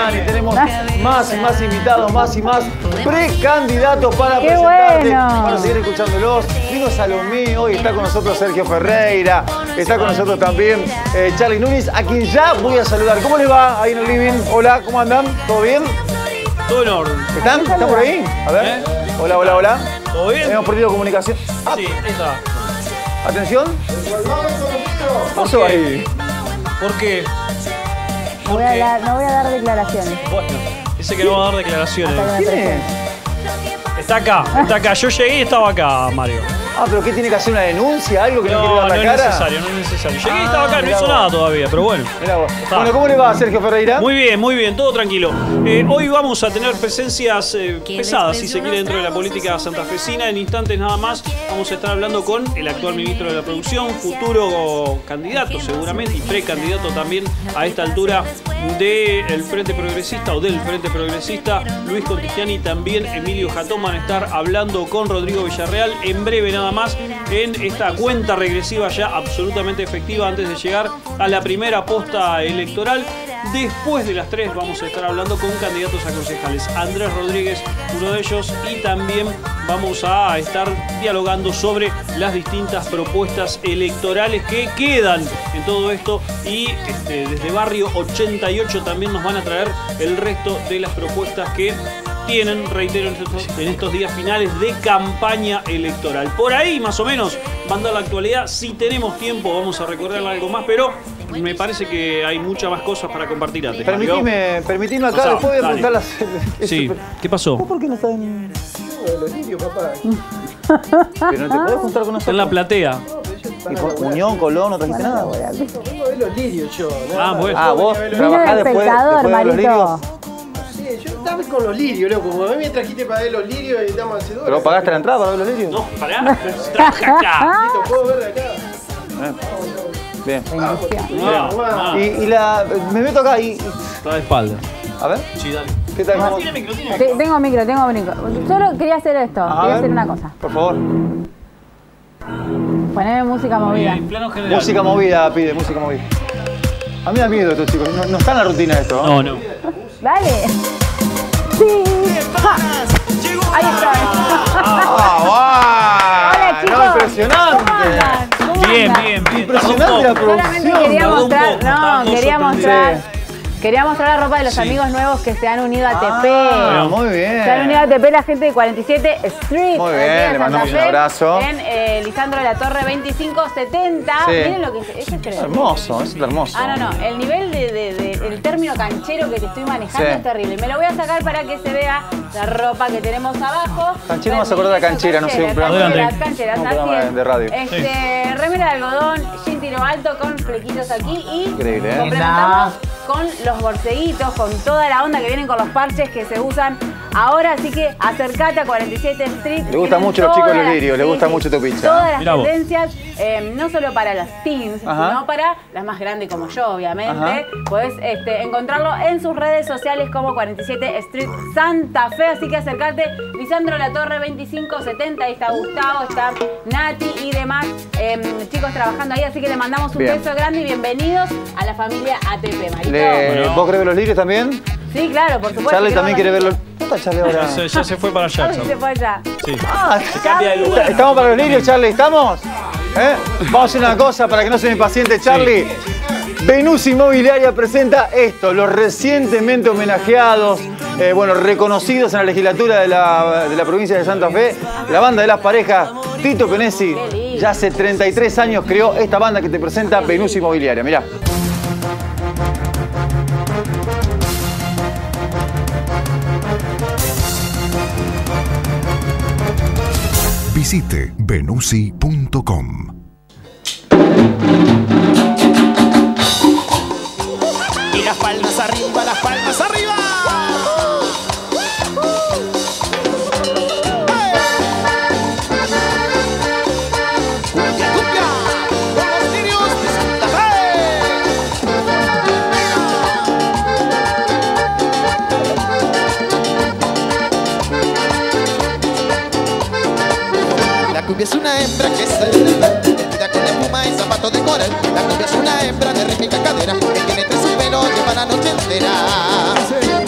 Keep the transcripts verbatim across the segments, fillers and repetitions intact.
Nani. Tenemos más y más invitados, más y más precandidatos para ¡Qué presentarte. bueno! Para seguir escuchándolos. Vino Salomé, hoy está con nosotros Sergio Ferreira. Está con nosotros también eh, Charly Núñez, a quien ya voy a saludar. ¿Cómo les va ahí en el living? Hola, ¿cómo andan? ¿Todo bien? Todo en orden. ¿Están? ¿Están por ahí? A ver. ¿Eh? Hola, hola, hola. ¿Todo bien? Hemos perdido comunicación. Ah, Sí, ahí está. atención. ¿Por Pasó qué? ahí. ¿Por qué? No ¿Por voy, a qué? dar, no voy a dar declaraciones. Bueno, dice que no va a dar declaraciones. Hasta que me ¿Quién es? presente. Está acá, está acá. Yo llegué y estaba acá, Mario. Ah, pero ¿qué tiene que hacer una denuncia? ¿Algo que no, No, quiere dar no la es cara? necesario, no es necesario. Llegué y Ah, estaba acá, no mirá hizo vos. nada todavía, pero bueno. Mirá vos. Está. Bueno, ¿cómo le va, Sergio Ferreira? Muy bien, muy bien, todo tranquilo. Eh, hoy vamos a tener presencias eh, pesadas, si se quiere, dentro de la política santafesina. En instantes nada más vamos a estar hablando con el actual ministro de la Producción, futuro candidato seguramente y precandidato también a esta altura del Frente Progresista o del Frente Progresista, Luis Contigiani, también Emilio Jatón. Van a estar hablando con Rodrigo Villarreal en breve nada más en esta cuenta regresiva ya absolutamente efectiva antes de llegar a la primera posta electoral. Después de las tres vamos a estar hablando con candidatos a concejales. Andrés Rodríguez, uno de ellos, y también vamos a estar dialogando sobre las distintas propuestas electorales que quedan en todo esto. Y este, desde Barrio ochenta y ocho también nos van a traer el resto de las propuestas que tienen, reitero, en estos, en estos días finales de campaña electoral. Por ahí, más o menos, manda la actualidad. Si tenemos tiempo, vamos a recordar algo más, pero me parece que hay muchas más cosas para compartir antes. Permitime, permitime acá, Pasá, después voy a dale. preguntar las... Sí, ¿qué pasó? ¿Vos por qué no estás en...? Los lirios, papá. Pero no te podés juntar con nosotros. Está en la platea. ¿Y con Unión, Colón, no trajiste nada? Vengo a ver los lirios yo. Ah, bueno. Ah, vos Vino trabajás de después, espectador, después de los Marito. lirios. Sí, yo estaba con los lirios, loco. Como a mí me trajiste para ver los lirios y estamos hace dos ¿Pero horas. pagaste la entrada para ver los lirios? No, pará, trabaja acá. ¿Te puedo ver de acá? Eh. Bien. No, no. Y, y la... Me meto acá y... Está de espalda. A ver. Sí, dale. ¿Qué tal? ¿Cómo? Tiene micro, tiene Te- micro. Tengo micro, tengo micro. Solo quería hacer esto, A quería ver. hacer una cosa. Por favor. Poneme música movida. En plano general. Música movida, pide, música movida. A mí me da miedo estos chicos. No, no está en la rutina esto, ¿no? No, no. Dale. Sí. Ja. Ahí está. ¡Ah, Hola, va! chicos. No, impresionante. ¿Cómo andan? ¿Cómo Bien, andan? bien, bien. Impresionante Tardó un la poco. producción. Solamente quería Tardó un mostrar, poco, estaban no, todos quería mostrar, sorprendidos. quería mostrar la ropa de los Sí. amigos nuevos que se han unido a Ah, T P. muy bien. Se han unido a T P la gente de cuarenta y siete Street. Muy aquí bien, en le Santa mandamos un Fe, abrazo. En eh, Lisandro de la Torre veinticinco setenta. Sí. Miren lo que es, eso es tremendo. Hermoso, es hermoso. Ah, no, no. El nivel de, de- de- el término canchero que te estoy manejando Sí. es terrible. Me lo voy a sacar para que se vea la ropa que tenemos abajo. Canchero me hace acordar de canchera, no sé, un programa Canchera, de- canchera, un así programa es. de radio. Este, remera de algodón, jean tiro alto con flequitos aquí y Increíble, ¿eh? complementamos con los borceguitos, con toda la onda que vienen con los parches que se usan ahora. Así que acércate a cuarenta y siete Street. Le gusta Tienen mucho los chicos todas los las- lirios, le sí, gusta sí, mucho tu pizza. Todas las Mirá vos. tendencias, eh, no solo para las teens, Ajá. sino para las más grandes como yo, obviamente. Ajá. Puedes este, encontrarlo en sus redes sociales como cuarenta y siete Street Santa Fe. Así que acercarte, Lisandro La Torre veinticinco setenta. Ahí está Gustavo, está Nati y demás eh, chicos trabajando ahí. Así que le mandamos un Bien. beso grande y bienvenidos a la familia A T P, Marito. Le- Bueno. ¿Vos querés ver los lirios también? Sí, claro, por supuesto. Charly que también no, quiere ver no. los... ¿Dónde está Charly ahora? Ya se, ya se fue para allá. Ay, se Charly. fue allá. Sí. Ah, Cambia de lugar. ¿estamos para los lirios, Charly? ¿Estamos? ¿Eh? Vamos a hacer una cosa para que no se me impaciente, Charly. Venus Inmobiliaria presenta esto, los recientemente homenajeados, eh, bueno, reconocidos en la legislatura de la, de la provincia de Santa Fe, la banda de las parejas, Tito Penesi, Qué lindo. ya hace treinta y tres años creó esta banda que te presenta Venus Inmobiliaria, mirá. Visite venusi punto com. Y las palmas arriba, las palmas arriba. Cumbia, cumbia, con los lirios de Santa Fe. La cumbia es una hembra que se vestida con espuma y zapatos de coral. La cumbia es una hembra de rítmica cadera que tiene entre sus pelos lleva la noche entera.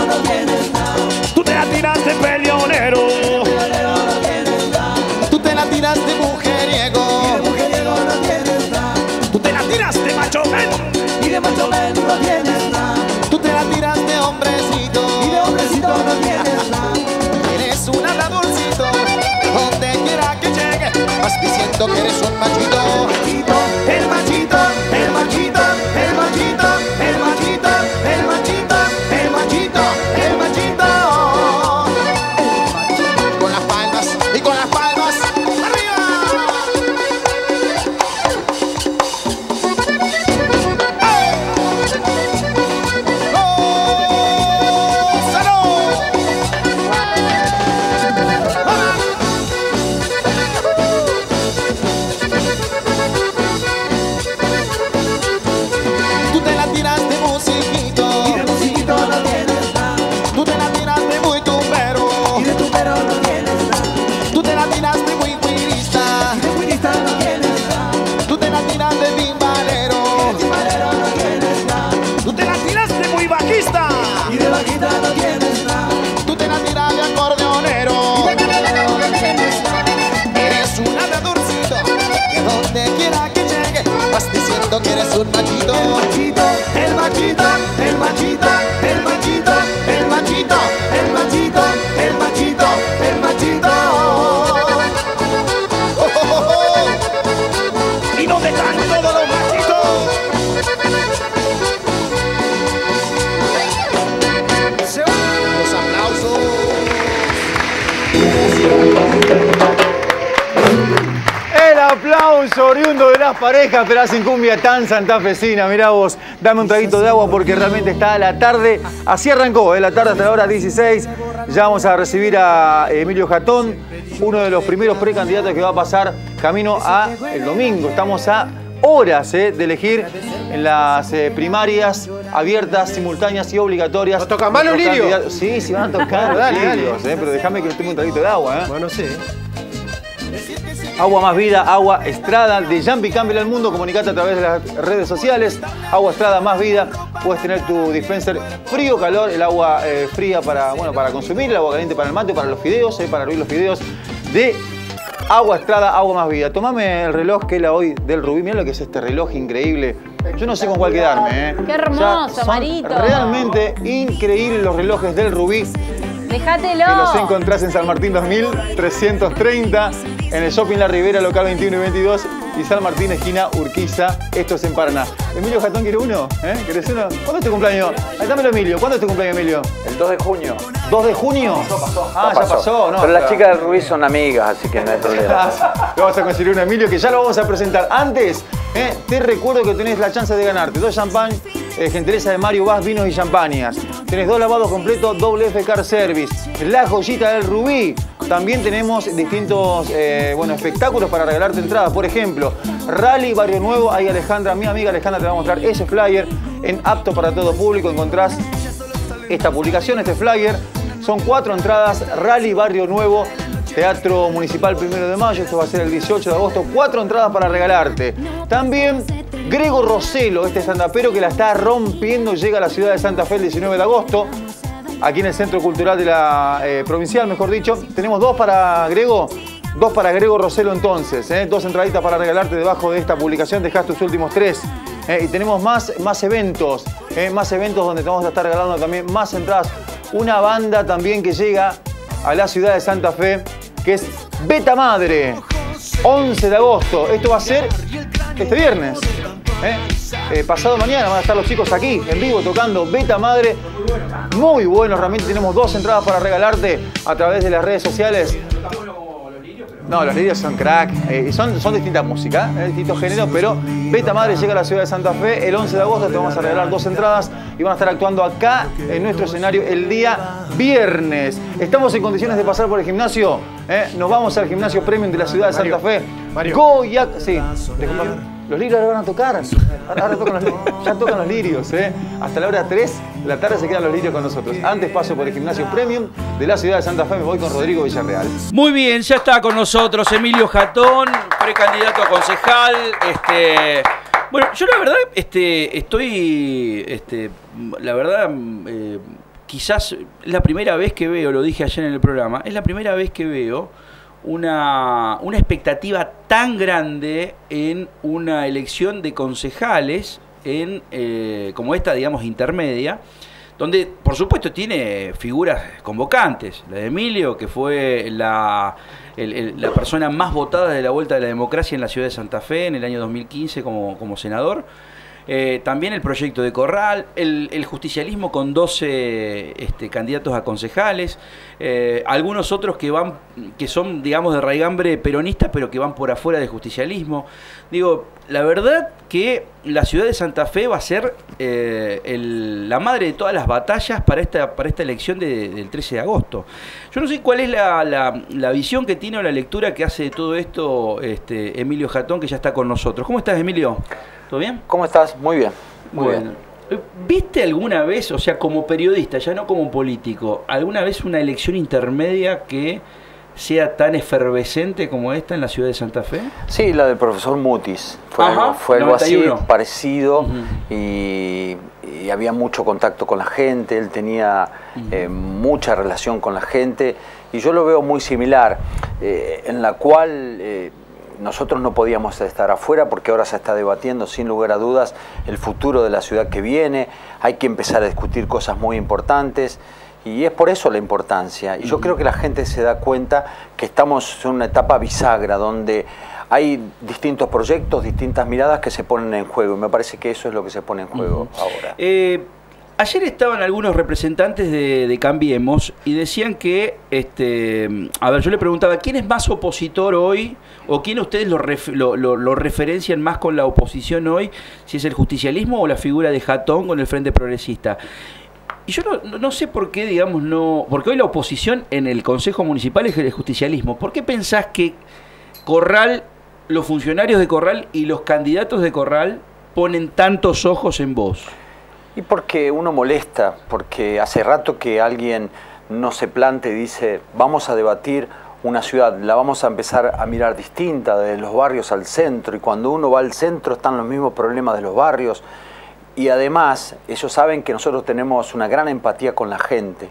no tienes nada. Tú te la tiraste peleonero. Tú te la tiraste mujeriego. Y de mujeriego no tienes nada. Tú te la tiraste macho men. Y de macho men no tienes nada. Tú te la tiraste hombrecito. Y de hombrecito no tienes nada. Eres un adulcito. Donde quiera que llegue, vas diciendo que eres un machito. El machito, el machito, el machito, el machito, el machito, el machito, el machito. Con las palmas y con las palmas arriba. Tú te la tiraste musiquito. Y de musiquito no tienes nada. Tú te la tiraste muy tumbero. Y de tu pero no tienes nada. Tú te la tiraste muy cuirista. Y de cuirista no tienes nada. Tú te la tiraste timbalero. Y de timbalero no tienes nada. Tú te la tiraste muy bajista. Y de bajita no tienes nada. Tú te la tiraste acordeonero. Y de acordeonero no tienes nada. Eres un adulcito que donde quiera que llegue vas diciendo que eres un machito. El machito, el machito, el machito, el machito, el machito, el machito, el machito. Oh, oh, oh, oh. ¿Y dónde están todos los machitos? Los aplausos. El aplauso oriundo de las parejas, pero hacen cumbia tan santafesina. Mirá vos, dame un traguito de agua porque realmente está la tarde. Así arrancó, ¿eh? La tarde hasta la hora dieciséis. Ya vamos a recibir a Emilio Jatón, uno de los primeros precandidatos que va a pasar camino a el domingo. Estamos a horas ¿eh? de elegir en las eh, primarias abiertas, simultáneas y obligatorias. ¿Nos tocan más los Nuestros lirios? candidatos- Sí, sí van a tocar los Dale, dale. lirios, ¿eh? Pero déjame que tome un traguito de agua. ¿eh? Bueno, sí. Agua Más Vida, Agua Estrada, de Jumpy Campbell al mundo. Comunicate a través de las redes sociales. Agua Estrada Más Vida. Puedes tener tu dispenser frío, calor, el agua eh, fría para, bueno, para consumir, el agua caliente para el mate, para los fideos, eh, para hervir los fideos. De Agua Estrada, Agua Más Vida. Tomame el reloj que la hoy del Rubí. Mira lo que es este reloj increíble. Yo no sé con cuál quedarme. ¿eh? Qué hermoso, O sea, son Marito. Realmente increíbles los relojes del Rubí. Déjatelo. Que los encontrás en San Martín dos mil trescientos treinta, en el Shopping La Ribera, local veintiuno y veintidós, y San Martín, esquina Urquiza. Esto es en Paraná. Emilio Jatón, ¿quiere uno? ¿Eh? ¿Querés uno? ¿Cuándo es tu cumpleaños? Ahí, dámelo, Emilio. ¿Cuándo es tu cumpleaños, Emilio? El dos de junio. ¿dos de junio? Ah, ya pasó. No, Pero las claro. chicas del Rubí son amigas, así que no hay problema. Le vamos a conseguir un Emilio que ya lo vamos a presentar. Antes, eh, te recuerdo que tenés la chance de ganarte dos champán, eh, gentileza de Mario Vaz, vinos y champañas. Tenés dos lavados completos, doble F Car Service, la joyita del Rubí. También tenemos distintos eh, bueno, espectáculos para regalarte entradas. Por ejemplo, Rally Barrio Nuevo. Ahí Alejandra, mi amiga Alejandra, te va a mostrar ese flyer. En Apto para Todo Público encontrás esta publicación, este flyer. Son cuatro entradas, Rally Barrio Nuevo, Teatro Municipal Primero de Mayo, esto va a ser el dieciocho de agosto, cuatro entradas para regalarte. También Grego Roselo, este estandapero que la está rompiendo, llega a la ciudad de Santa Fe el diecinueve de agosto, aquí en el Centro Cultural de la eh, Provincial, mejor dicho. Tenemos dos para Grego, dos para Grego Roselo entonces, ¿eh? Dos entraditas para regalarte debajo de esta publicación, dejás tus últimos tres. Eh, y tenemos más, más eventos, eh, más eventos donde te vamos a estar regalando también más entradas. Una banda también que llega a la ciudad de Santa Fe, que es Beta Madre, once de agosto. Esto va a ser este viernes. ¿eh? Eh, pasado mañana van a estar los chicos aquí, en vivo, tocando Beta Madre. Muy bueno, realmente tenemos dos entradas para regalarte a través de las redes sociales. No, los lirios son crack, eh, y son, son distintas músicas, eh, distintos géneros, pero Beta Madre llega a la ciudad de Santa Fe el once de agosto, te vamos a regalar dos entradas y van a estar actuando acá en nuestro escenario el día viernes. Estamos en condiciones de pasar por el gimnasio, eh, nos vamos al gimnasio premium de la ciudad de Santa Fe. Mario. Goya, sí, disculpame. Los lirios ahora van a tocar, ahora, ahora tocan los, ya tocan los lirios, eh. Hasta la hora tres de la tarde se quedan los lirios con nosotros. Antes paso por el gimnasio premium de la ciudad de Santa Fe, me voy con Rodrigo Villarreal. Muy bien, ya está con nosotros Emilio Jatón, precandidato a concejal. Este, bueno, yo la verdad este, estoy, este, la verdad, eh, quizás es la primera vez que veo, lo dije ayer en el programa, es la primera vez que veo una, una expectativa tan grande en una elección de concejales en, eh, como esta, digamos, intermedia, donde por supuesto tiene figuras convocantes, la de Emilio, que fue la, el, el, la persona más votada de la Vuelta de la Democracia en la ciudad de Santa Fe en el año dos mil quince como, como senador. Eh, también el proyecto de Corral, el, el justicialismo con doce este, candidatos a concejales, eh, algunos otros que van, que son, digamos, de raigambre peronista, pero que van por afuera del justicialismo. Digo, la verdad que la ciudad de Santa Fe va a ser eh, el, la madre de todas las batallas para esta, para esta elección de, del trece de agosto. Yo no sé cuál es la, la, la visión que tiene o la lectura que hace de todo esto este, Emilio Jatón, que ya está con nosotros. ¿Cómo estás, Emilio? ¿Todo bien? ¿Cómo estás? Muy bien. Muy bueno. bien. ¿Viste alguna vez, o sea, como periodista, ya no como político, alguna vez una elección intermedia que sea tan efervescente como esta en la ciudad de Santa Fe? Sí, la del profesor Mutis. Fue Ajá, algo, fue algo así, noventa y uno. parecido, Uh-huh. y, y había mucho contacto con la gente, él tenía uh-huh. eh, mucha relación con la gente, y yo lo veo muy similar, eh, en la cual... Eh, nosotros no podíamos estar afuera porque ahora se está debatiendo sin lugar a dudas el futuro de la ciudad que viene, hay que empezar a discutir cosas muy importantes y es por eso la importancia. Y yo creo que la gente se da cuenta que estamos en una etapa bisagra donde hay distintos proyectos, distintas miradas que se ponen en juego y me parece que eso es lo que se pone en juego uh-huh. ahora. Eh... Ayer estaban algunos representantes de, de Cambiemos y decían que, este, a ver, yo le preguntaba, ¿quién es más opositor hoy? ¿O quién ustedes lo, ref, lo, lo, lo referencian más con la oposición hoy? Si es el justicialismo o la figura de Jatón con el Frente Progresista. Y yo no, no sé por qué, digamos, no... Porque hoy la oposición en el Consejo Municipal es el justicialismo. ¿Por qué pensás que Corral, los funcionarios de Corral y los candidatos de Corral ponen tantos ojos en vos? Y porque uno molesta, porque hace rato que alguien no se plante y dice, vamos a debatir una ciudad, la vamos a empezar a mirar distinta, de los barrios al centro, y cuando uno va al centro están los mismos problemas de los barrios, y además ellos saben que nosotros tenemos una gran empatía con la gente,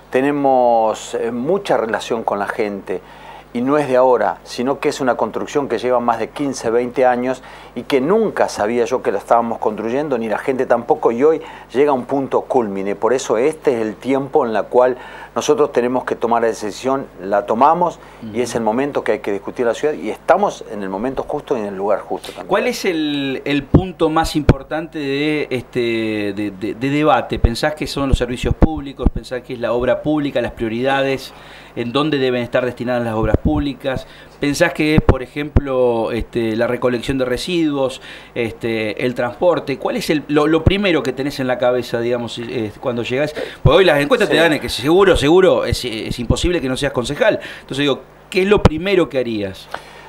tenemos eh, mucha relación con la gente, y no es de ahora, sino que es una construcción que lleva más de quince, veinte años y que nunca sabía yo que la estábamos construyendo, ni la gente tampoco, y hoy llega a un punto cúlmine. Por eso este es el tiempo en el cual nosotros tenemos que tomar la decisión, la tomamos uh-huh. y es el momento que hay que discutir la ciudad y estamos en el momento justo y en el lugar justo también. ¿Cuál es el, el punto más importante de, este, de, de, de debate? ¿Pensás que son los servicios públicos? ¿Pensás que es la obra pública, las prioridades? ¿En dónde deben estar destinadas las obras públicas? ¿Pensás que es, por ejemplo, este, la recolección de residuos, este, el transporte? ¿Cuál es el, lo, lo primero que tenés en la cabeza, digamos, eh, cuando llegás? Porque hoy las encuestas sí. te dan que seguro, seguro, es, es imposible que no seas concejal. Entonces digo, ¿qué es lo primero que harías?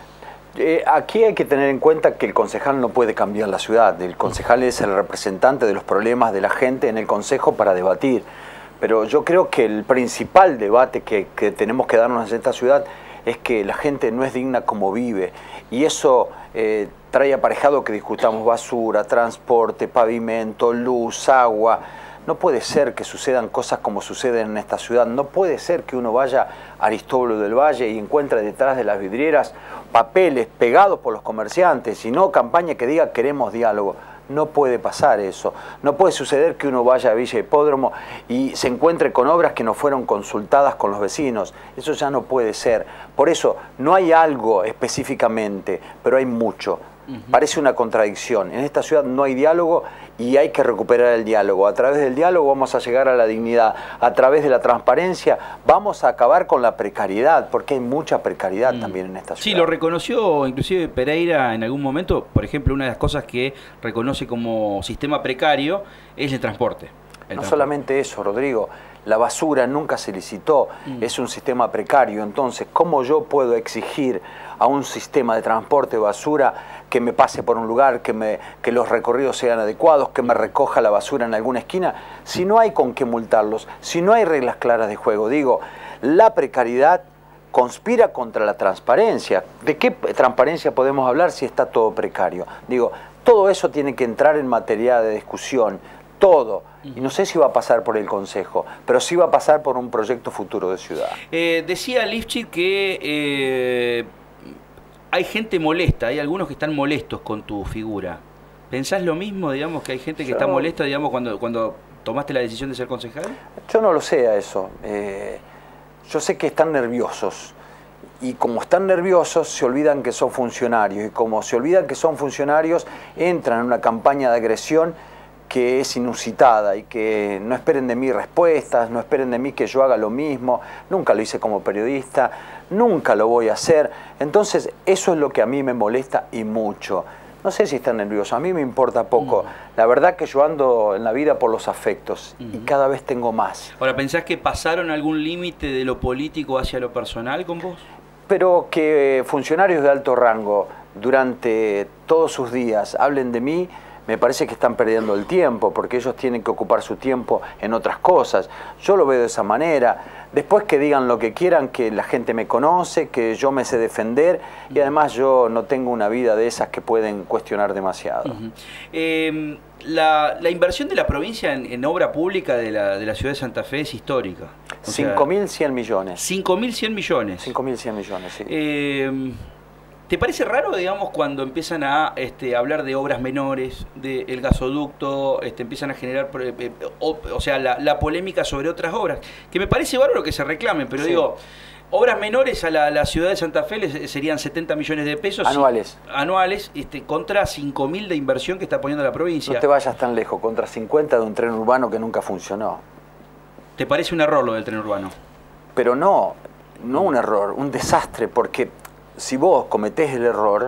Eh, aquí hay que tener en cuenta que el concejal no puede cambiar la ciudad. El concejal es el representante de los problemas de la gente en el consejo para debatir. Pero yo creo que el principal debate que, que tenemos que darnos en esta ciudad es que la gente no es digna como vive. Y eso eh, trae aparejado que discutamos basura, transporte, pavimento, luz, agua. No puede ser que sucedan cosas como suceden en esta ciudad. No puede ser que uno vaya a Aristóbulo del Valle y encuentre detrás de las vidrieras papeles pegados por los comerciantes y no campaña que diga queremos diálogo. No puede pasar eso. No puede suceder que uno vaya a Villa Hipódromo y se encuentre con obras que no fueron consultadas con los vecinos. Eso ya no puede ser. Por eso, no hay algo específicamente, pero hay mucho. Uh-huh. Parece una contradicción. En esta ciudad no hay diálogo y hay que recuperar el diálogo. A través del diálogo vamos a llegar a la dignidad. A través de la transparencia vamos a acabar con la precariedad, porque hay mucha precariedad uh-huh. también en esta ciudad. Sí, lo reconoció inclusive Pereira en algún momento. Por ejemplo, una de las cosas que reconoce como sistema precario es el transporte. El no transporte. Solamente eso, Rodrigo. La basura nunca se licitó, mm. es un sistema precario. Entonces, ¿cómo yo puedo exigir a un sistema de transporte de basura que me pase por un lugar, que, me, que los recorridos sean adecuados, que me recoja la basura en alguna esquina, si no hay con qué multarlos, si no hay reglas claras de juego? Digo, la precariedad conspira contra la transparencia. ¿De qué transparencia podemos hablar si está todo precario? Digo, todo eso tiene que entrar en materia de discusión, todo. Y no sé si va a pasar por el Consejo, pero sí va a pasar por un proyecto futuro de ciudad. Eh, decía Lifchitz que eh, hay gente molesta, hay algunos que están molestos con tu figura. ¿Pensás lo mismo, digamos, que hay gente que Yo está no- molesta, digamos, cuando, cuando tomaste la decisión de ser concejal? Yo no lo sé a eso. Eh, yo sé que están nerviosos. Y como están nerviosos, se olvidan que son funcionarios. Y como se olvidan que son funcionarios, entran en una campaña de agresión que es inusitada y que no esperen de mí respuestas, no esperen de mí que yo haga lo mismo. Nunca lo hice como periodista, nunca lo voy a hacer. Entonces, eso es lo que a mí me molesta y mucho. No sé si están nerviosos, a mí me importa poco. Mm. La verdad que yo ando en la vida por los afectos mm. y cada vez tengo más. Ahora, ¿pensás que pasaron algún límite de lo político hacia lo personal con vos? Pero que funcionarios de alto rango durante todos sus días hablen de mí, me parece que están perdiendo el tiempo, porque ellos tienen que ocupar su tiempo en otras cosas. Yo lo veo de esa manera. Después que digan lo que quieran, que la gente me conoce, que yo me sé defender, y además yo no tengo una vida de esas que pueden cuestionar demasiado. Uh-huh. eh, la, la inversión de la provincia en, en obra pública de la, de la ciudad de Santa Fe es histórica. cinco mil cien millones. cinco mil cien millones. cinco mil cien millones, sí. Eh, ¿Te parece raro, digamos, cuando empiezan a este, hablar de obras menores, del gasoducto, este, empiezan a generar, eh, o, o sea, la, la polémica sobre otras obras? Que me parece bárbaro que se reclamen, pero sí. digo, obras menores a la, la ciudad de Santa Fe les, serían setenta millones de pesos. Anuales. Y, anuales, este, contra cinco mil de inversión que está poniendo la provincia. No te vayas tan lejos, contra cincuenta de un tren urbano que nunca funcionó. ¿Te parece un error lo del tren urbano? Pero no, no un error, un desastre, porque si vos cometés el error,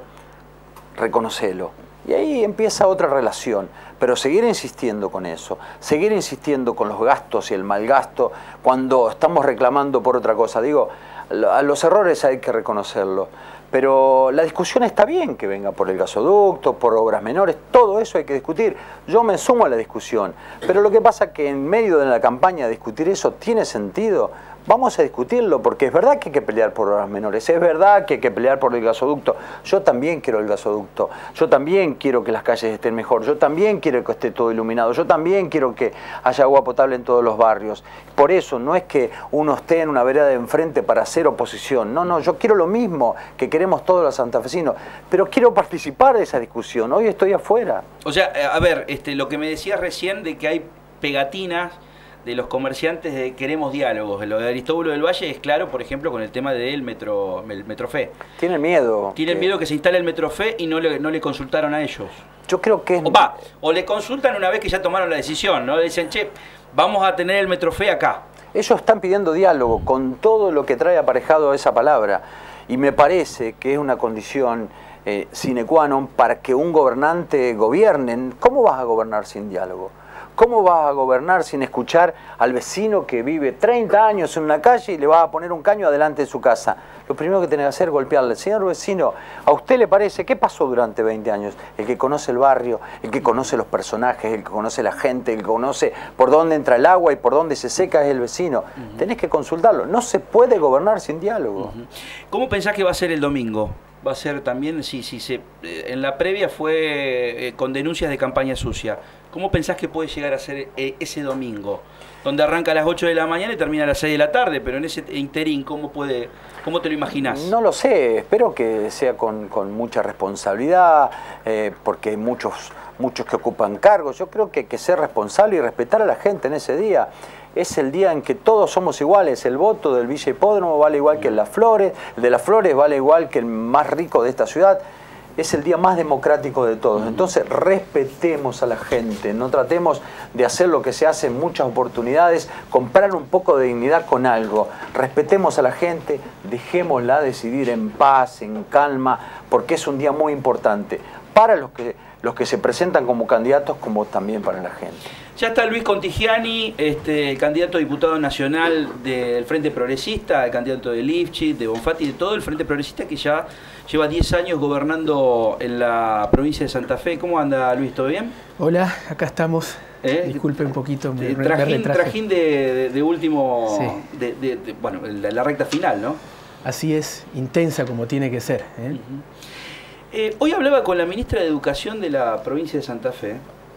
reconocelo. Y ahí empieza otra relación. Pero seguir insistiendo con eso, seguir insistiendo con los gastos y el mal gasto, cuando estamos reclamando por otra cosa. Digo, a los errores hay que reconocerlos. Pero la discusión está bien que venga por el gasoducto, por obras menores, todo eso hay que discutir. Yo me sumo a la discusión. Pero lo que pasa es que en medio de la campaña discutir eso tiene sentido. Vamos a discutirlo, porque es verdad que hay que pelear por obras menores, es verdad que hay que pelear por el gasoducto. Yo también quiero el gasoducto, yo también quiero que las calles estén mejor, yo también quiero que esté todo iluminado, yo también quiero que haya agua potable en todos los barrios. Por eso no es que uno esté en una vereda de enfrente para hacer oposición, no, no, yo quiero lo mismo que queremos todos los santafesinos, pero quiero participar de esa discusión, hoy estoy afuera. O sea, a ver, este, lo que me decías recién de que hay pegatinas de los comerciantes de queremos diálogos. Lo de Aristóbulo del Valle es claro, por ejemplo, con el tema del metro, el Metrofe. Tienen miedo. Tienen que... miedo que se instale el Metrofe y no le, no le consultaron a ellos. Yo creo que es... O va, o le consultan una vez que ya tomaron la decisión, ¿no? Le dicen, che, vamos a tener el Metrofe acá. Ellos están pidiendo diálogo con todo lo que trae aparejado a esa palabra. Y me parece que es una condición eh, sine qua non para que un gobernante gobierne. ¿Cómo vas a gobernar sin diálogo? ¿Cómo vas a gobernar sin escuchar al vecino que vive treinta años en una calle y le vas a poner un caño adelante de su casa? Lo primero que tiene que hacer es golpearle. Señor vecino, ¿a usted le parece qué pasó durante veinte años? El que conoce el barrio, el que conoce los personajes, el que conoce la gente, el que conoce por dónde entra el agua y por dónde se seca es el vecino. Uh-huh. Tenés que consultarlo. No se puede gobernar sin diálogo. Uh-huh. ¿Cómo pensás que va a ser el domingo? Va a ser también, si, si se, en la previa fue eh, con denuncias de campaña sucia. ¿Cómo pensás que puede llegar a ser eh, ese domingo? Donde arranca a las ocho de la mañana y termina a las seis de la tarde, pero en ese interín, ¿cómo, puede, cómo te lo imaginás? No lo sé, espero que sea con, con mucha responsabilidad, eh, porque hay muchos, muchos que ocupan cargos. Yo creo que hay que ser responsable y respetar a la gente en ese día. Es el día en que todos somos iguales. El voto del Villa Hipódromo vale igual que el de Las Flores, el de Las Flores vale igual que el más rico de esta ciudad. Es el día más democrático de todos. Entonces respetemos a la gente, no tratemos de hacer lo que se hace en muchas oportunidades, comprar un poco de dignidad con algo. Respetemos a la gente, dejémosla decidir en paz, en calma, porque es un día muy importante para los que, los que se presentan como candidatos, como también para la gente. Ya está Luis Contigiani, este, el candidato a diputado nacional del Frente Progresista, el candidato de Lifchitz, de Bonfatti, de todo el Frente Progresista que ya lleva diez años gobernando en la provincia de Santa Fe. ¿Cómo anda, Luis? ¿Todo bien? Hola, acá estamos. ¿Eh? Disculpe un poquito, me, eh, me trajín, retraje. Trajín de, de, de último, sí. de, de, de, bueno, la, la recta final, ¿no? Así es, intensa como tiene que ser. ¿eh? Uh-huh. eh, hoy hablaba con la ministra de Educación de la provincia de Santa Fe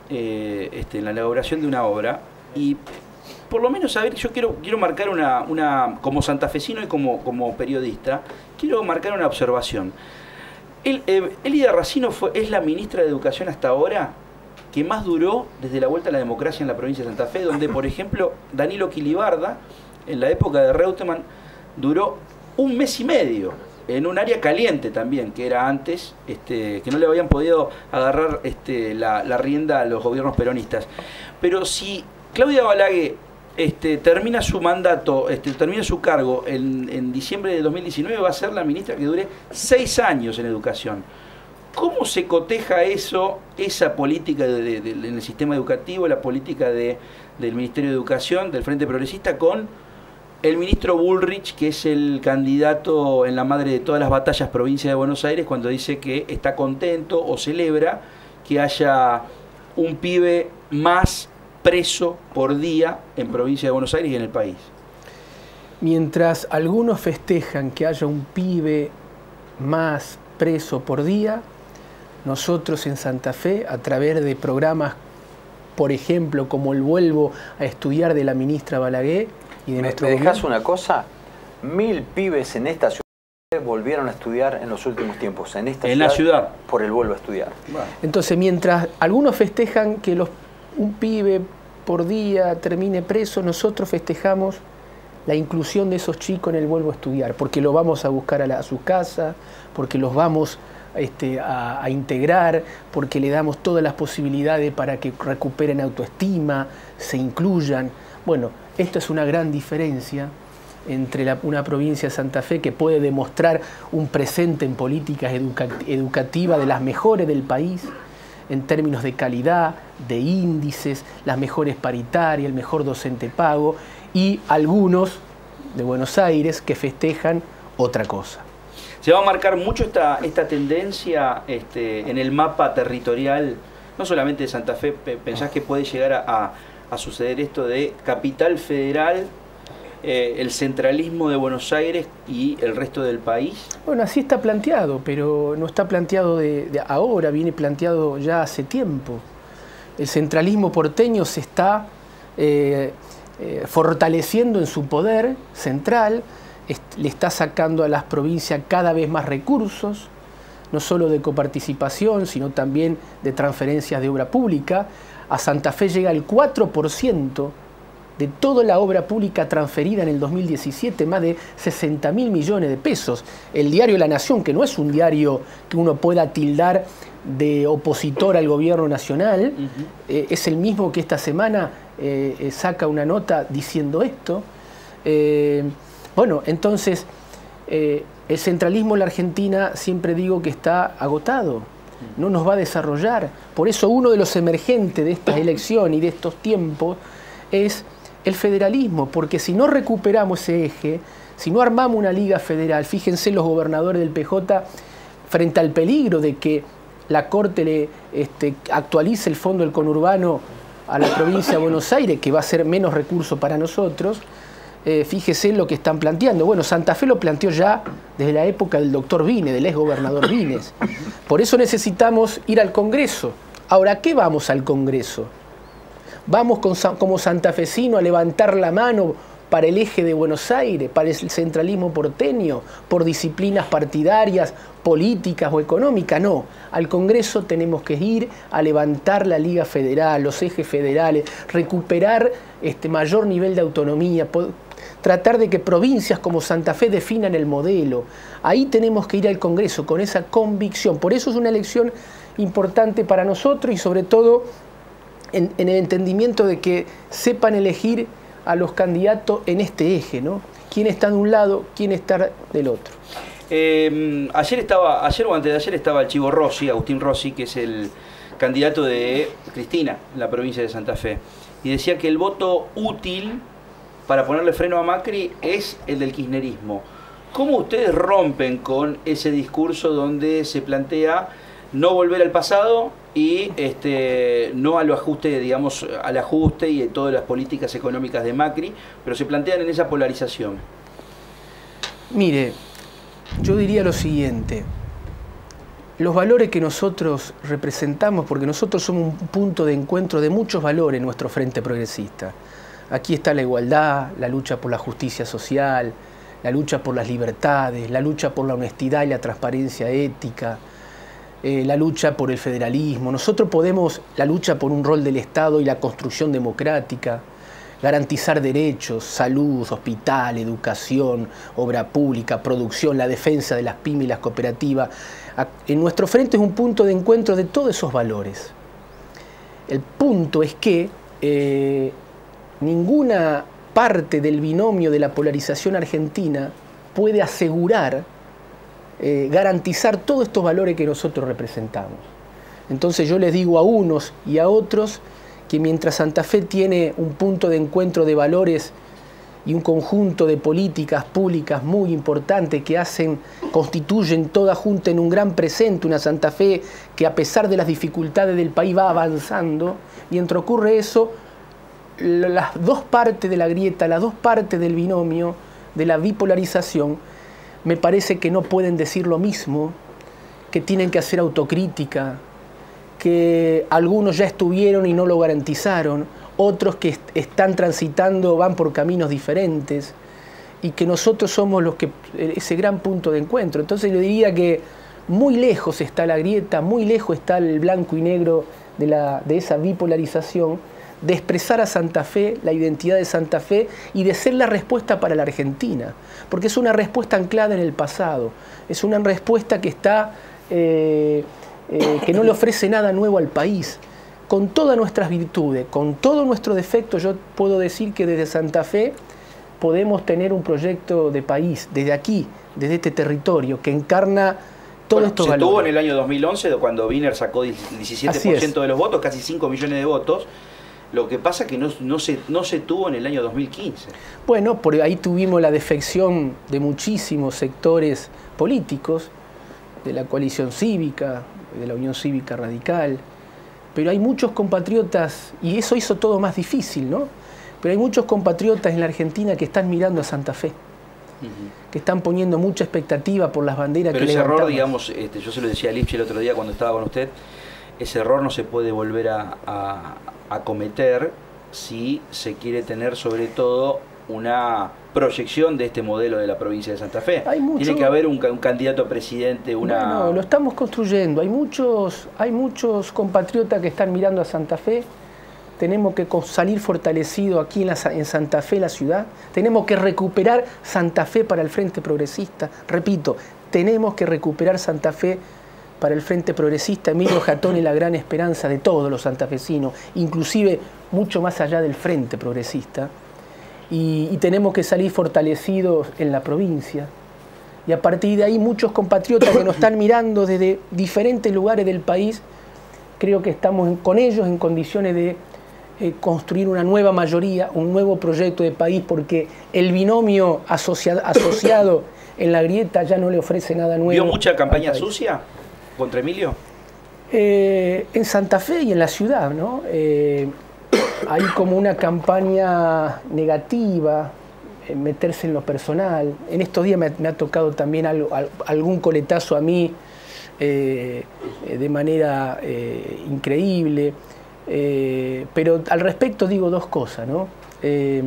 eh, este, en la elaboración de una obra y por lo menos saber, yo quiero, quiero marcar una, una, como santafesino y como, como periodista, quiero marcar una observación. El, eh, Elida Racino fue, es la ministra de Educación hasta ahora que más duró desde la vuelta a la democracia en la provincia de Santa Fe, donde, por ejemplo, Danilo Quilibarda, en la época de Reutemann, duró un mes y medio, en un área caliente también, que era antes, este, que no le habían podido agarrar este, la, la rienda a los gobiernos peronistas. Pero si Claudia Balaguer este, termina su mandato, este, termina su cargo en, en diciembre de dos mil diecinueve, va a ser la ministra que dure seis años en educación. ¿Cómo se coteja eso, esa política de, de, de, en el sistema educativo, la política de, del Ministerio de Educación, del Frente Progresista, con el ministro Bullrich, que es el candidato en la madre de todas las batallas provincia de Buenos Aires, cuando dice que está contento o celebra que haya un pibe más preso por día en provincia de Buenos Aires y en el país? Mientras algunos festejan que haya un pibe más preso por día, nosotros en Santa Fe, a través de programas, por ejemplo, como el Vuelvo a Estudiar de la ministra Balaguer y de ¿Me, nuestro ¿me dejás gobierno. una cosa? Mil pibes en esta ciudad volvieron a estudiar en los últimos tiempos. En esta en ciudad, la ciudad. Por el Vuelvo a Estudiar. Bueno. Entonces, mientras algunos festejan que los, un pibe por día termine preso, nosotros festejamos la inclusión de esos chicos en el Vuelvo a Estudiar, porque los vamos a buscar a, la, a su casa, porque los vamos este, a, a integrar, porque le damos todas las posibilidades para que recuperen autoestima, se incluyan. Bueno, esto es una gran diferencia entre la, una provincia de Santa Fe que puede demostrar un presente en políticas educa, educativas de las mejores del país, en términos de calidad, de índices, las mejores paritarias, el mejor docente pago, y algunos de Buenos Aires que festejan otra cosa. ¿Se va a marcar mucho esta, esta tendencia este, en el mapa territorial, no solamente de Santa Fe? ¿Pensás que puede llegar a, a, a suceder esto de Capital Federal, eh, el centralismo de Buenos Aires y el resto del país? Bueno, así está planteado, pero no está planteado de, de ahora, viene planteado ya hace tiempo. El centralismo porteño se está eh, eh, fortaleciendo en su poder central, le está sacando a las provincias cada vez más recursos, no solo de coparticipación, sino también de transferencias de obra pública. A Santa Fe llega el cuatro por ciento de toda la obra pública transferida en el dos mil diecisiete, más de sesenta mil millones de pesos. El diario La Nación, que no es un diario que uno pueda tildar de opositor al gobierno nacional, uh-huh. eh, es el mismo que esta semana eh, eh, saca una nota diciendo esto. Eh, Bueno, entonces, eh, el centralismo en la Argentina siempre digo que está agotado, no nos va a desarrollar. Por eso uno de los emergentes de estas elecciones y de estos tiempos es el federalismo, porque si no recuperamos ese eje, si no armamos una liga federal, fíjense los gobernadores del P J, frente al peligro de que la Corte le este, actualice el fondo del conurbano a la provincia de Buenos Aires, que va a ser menos recursos para nosotros. Eh, fíjese lo que están planteando. Bueno, Santa Fe lo planteó ya desde la época del doctor Vines, del ex gobernador Vines. Por eso necesitamos ir al Congreso. Ahora, ¿qué vamos al Congreso? ¿Vamos con, como santafesino a levantar la mano para el eje de Buenos Aires, para el centralismo porteño, por disciplinas partidarias, políticas o económicas? No, al Congreso tenemos que ir a levantar la Liga Federal, los ejes federales, recuperar este mayor nivel de autonomía, tratar de que provincias como Santa Fe definan el modelo. Ahí tenemos que ir al Congreso con esa convicción. Por eso es una elección importante para nosotros y sobre todo en, en el entendimiento de que sepan elegir a los candidatos en este eje, ¿no? ¿Quién está de un lado, quién está del otro? Eh, ayer estaba, ayer o antes de ayer estaba el Chivo Rossi, Agustín Rossi, que es el candidato de Cristina en la provincia de Santa Fe, y decía que el voto útil para ponerle freno a Macri es el del kirchnerismo. ¿Cómo ustedes rompen con ese discurso donde se plantea no volver al pasado y este, no a lo ajuste, digamos, al ajuste y de todas las políticas económicas de Macri, pero se plantean en esa polarización? Mire, yo diría lo siguiente. los valores que nosotros representamos, porque nosotros somos un punto de encuentro de muchos valores en nuestro Frente Progresista. Aquí está la igualdad, la lucha por la justicia social, la lucha por las libertades, la lucha por la honestidad y la transparencia ética, eh, la lucha por el federalismo. Nosotros podemos, la lucha por un rol del Estado y la construcción democrática, garantizar derechos, salud, hospital, educación, obra pública, producción, la defensa de las pymes y las cooperativas. En nuestro frente es un punto de encuentro de todos esos valores. El punto es que eh, ninguna parte del binomio de la polarización argentina puede asegurar, eh, garantizar todos estos valores que nosotros representamos. Entonces yo les digo a unos y a otros que mientras Santa Fe tiene un punto de encuentro de valores y un conjunto de políticas públicas muy importantes que hacen, constituyen toda junta en un gran presente, una Santa Fe que a pesar de las dificultades del país va avanzando, mientras ocurre eso, las dos partes de la grieta, las dos partes del binomio, de la bipolarización, me parece que no pueden decir lo mismo, que tienen que hacer autocrítica, que algunos ya estuvieron y no lo garantizaron, otros que est están transitando van por caminos diferentes y que nosotros somos los que ese gran punto de encuentro. Entonces yo diría que muy lejos está la grieta, muy lejos está el blanco y negro de, la, de esa bipolarización, de expresar a Santa Fe, la identidad de Santa Fe y de ser la respuesta para la Argentina, porque es una respuesta anclada en el pasado, es una respuesta que está... Eh, Eh, que no le ofrece nada nuevo al país. Con todas nuestras virtudes, con todo nuestro defecto, yo puedo decir que desde Santa Fe podemos tener un proyecto de país, desde aquí, desde este territorio, que encarna todos bueno, estos se valores. tuvo en el año dos mil once, cuando Wiener sacó diecisiete por ciento de los votos, casi cinco millones de votos. Lo que pasa es que no, no, se, no se tuvo en el año dos mil quince. Bueno, por ahí tuvimos la defección de muchísimos sectores políticos, de la coalición cívica, de la Unión Cívica Radical, pero hay muchos compatriotas, y eso hizo todo más difícil, ¿no? Pero hay muchos compatriotas en la Argentina que están mirando a Santa Fe, uh-huh. que están poniendo mucha expectativa por las banderas pero que ese levantamos. error, digamos, este, yo se lo decía a Lipche el otro día cuando estaba con usted, ese error no se puede volver a, a, a cometer si se quiere tener sobre todo una proyección de este modelo de la provincia de Santa Fe. Hay mucho... Tiene que haber un, un candidato a presidente, una... No, no, lo estamos construyendo. Hay muchos, hay muchos compatriotas que están mirando a Santa Fe. Tenemos que salir fortalecidos aquí en, la, en Santa Fe, la ciudad. Tenemos que recuperar Santa Fe para el Frente Progresista. Repito, tenemos que recuperar Santa Fe para el Frente Progresista. Emilio Jatón es la gran esperanza de todos los santafesinos, inclusive mucho más allá del Frente Progresista. Y, y tenemos que salir fortalecidos en la provincia. Y a partir de ahí muchos compatriotas que nos están mirando desde diferentes lugares del país, creo que estamos en, con ellos en condiciones de eh, construir una nueva mayoría, un nuevo proyecto de país, porque el binomio asocia, asociado en la grieta ya no le ofrece nada nuevo. ¿Vio mucha campaña sucia contra Emilio? Eh, en Santa Fe y en la ciudad, ¿no? Eh, hay como una campaña negativa, eh, meterse en lo personal. En estos días me, me ha tocado también algo, al, algún coletazo a mí eh, de manera eh, increíble. Eh, pero al respecto digo dos cosas, ¿no? Eh,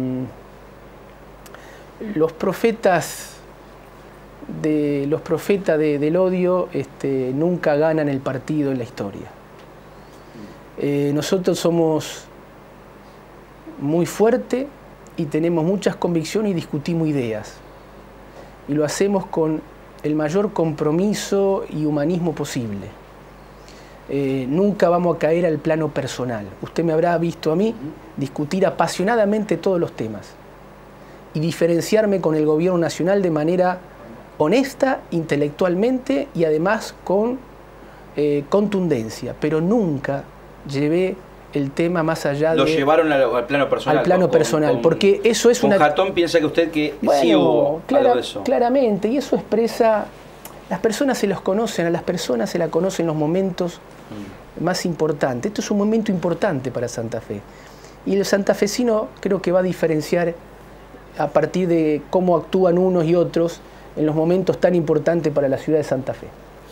los profetas, de, los profetas de, del odio este, nunca ganan el partido en la historia. Eh, nosotros somos muy fuertes y tenemos muchas convicciones y discutimos ideas. Y lo hacemos con el mayor compromiso y humanismo posible. Eh, nunca vamos a caer al plano personal. Usted me habrá visto a mí discutir apasionadamente todos los temas y diferenciarme con el gobierno nacional de manera honesta, intelectualmente y además con eh, contundencia, pero nunca llevé el tema más allá de... Lo llevaron al, al plano personal. Al plano con, personal, con, porque eso es con una... Jatón piensa que usted que bueno, sí hubo clara, algo de eso. Claramente, y eso expresa... Las personas se los conocen, a las personas se la conocen en los momentos mm. más importantes. Esto es un momento importante para Santa Fe. Y el santafesino creo que va a diferenciar a partir de cómo actúan unos y otros en los momentos tan importantes para la ciudad de Santa Fe.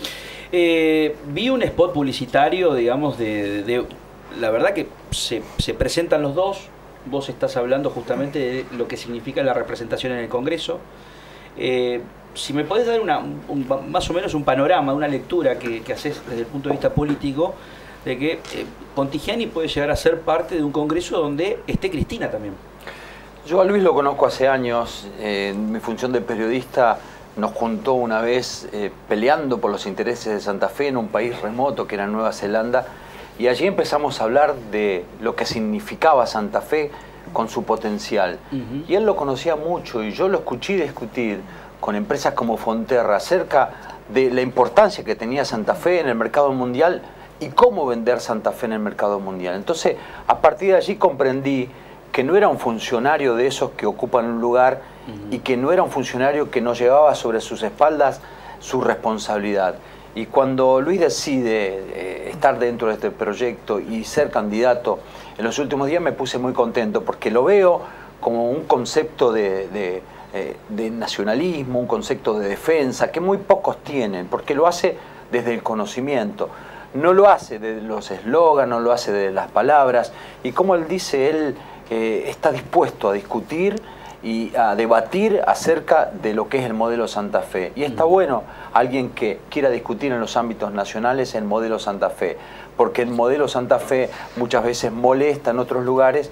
Eh, vi un spot publicitario, digamos, de, de, de la verdad que se, se presentan los dos. Vos estás hablando justamente de lo que significa la representación en el Congreso. Eh, si me podés dar una, un, más o menos un panorama, una lectura que, que haces desde el punto de vista político, de que eh, Contigiani puede llegar a ser parte de un Congreso donde esté Cristina también. Yo a Luis lo conozco hace años. Eh, en mi función de periodista nos juntó una vez eh, peleando por los intereses de Santa Fe en un país remoto que era Nueva Zelanda. Y allí empezamos a hablar de lo que significaba Santa Fe con su potencial. Uh-huh. Y él lo conocía mucho y yo lo escuché discutir con empresas como Fonterra acerca de la importancia que tenía Santa Fe en el mercado mundial y cómo vender Santa Fe en el mercado mundial. Entonces, a partir de allí comprendí que no era un funcionario de esos que ocupan un lugar uh-huh. y que no era un funcionario que no llevaba sobre sus espaldas su responsabilidad. Y cuando Luis decide eh, estar dentro de este proyecto y ser candidato, en los últimos días me puse muy contento porque lo veo como un concepto de, de, eh, de nacionalismo, un concepto de defensa que muy pocos tienen, porque lo hace desde el conocimiento. No lo hace de los eslóganes, no lo hace de las palabras. Y como él dice, él eh, está dispuesto a discutir y a debatir acerca de lo que es el modelo Santa Fe. Y está bueno alguien que quiera discutir en los ámbitos nacionales el modelo Santa Fe, porque el modelo Santa Fe muchas veces molesta en otros lugares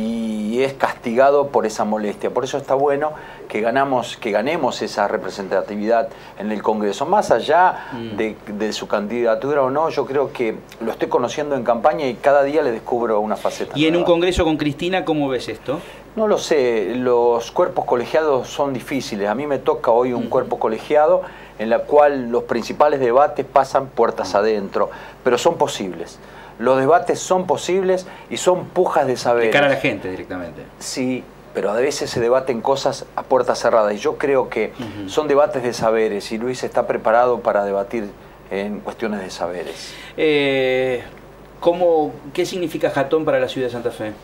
y es castigado por esa molestia. Por eso está bueno que, ganamos, que ganemos esa representatividad en el Congreso. Más allá mm. de, de su candidatura o no, yo creo que lo estoy conociendo en campaña y cada día le descubro una faceta ¿Y en nueva. un Congreso con Cristina cómo ves esto? No lo sé, los cuerpos colegiados son difíciles. A mí me toca hoy un mm. cuerpo colegiado en la cual los principales debates pasan puertas mm. adentro, pero son posibles. Los debates son posibles y son pujas de saberes. De cara a la gente directamente. Sí, pero a veces se debaten cosas a puertas cerradas y yo creo que uh-huh. son debates de saberes y Luis está preparado para debatir en cuestiones de saberes. Eh, ¿cómo, ¿Qué significa Jatón para la ciudad de Santa Fe?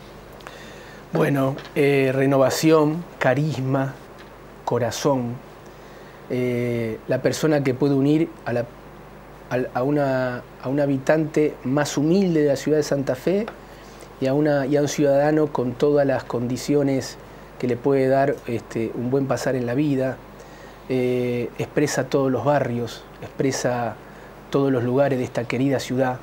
Bueno, eh, renovación, carisma, corazón, eh, la persona que puede unir a la a una, a un habitante más humilde de la ciudad de Santa Fe y a, una, y a un ciudadano con todas las condiciones que le puede dar este, un buen pasar en la vida. Eh, expresa todos los barrios, expresa todos los lugares de esta querida ciudad.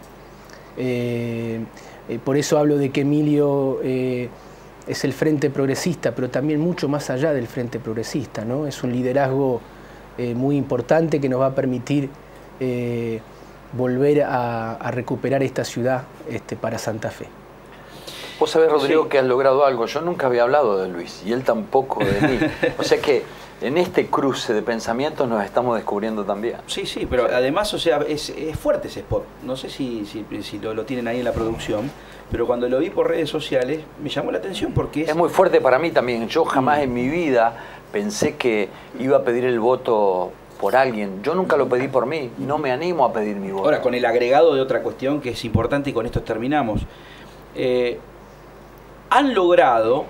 Eh, eh, por eso hablo de que Emilio eh, es el Frente Progresista, pero también mucho más allá del Frente Progresista, ¿no? Es un liderazgo eh, muy importante que nos va a permitir Eh, volver a, a recuperar esta ciudad este, para Santa Fe. Vos sabés, Rodrigo, sí. que has logrado algo. Yo nunca había hablado de Luis y él tampoco de mí. O sea que en este cruce de pensamientos nos estamos descubriendo también. Sí, sí, pero además, o sea, es, es fuerte ese spot. No sé si, si, si lo, lo tienen ahí en la producción, pero cuando lo vi por redes sociales me llamó la atención porque es... Es muy fuerte para mí también. Yo jamás mm. en mi vida pensé que iba a pedir el voto por alguien. Yo nunca lo pedí por mí, no me animo a pedir mi voto. Ahora, con el agregado de otra cuestión que es importante y con esto terminamos. Eh, han logrado,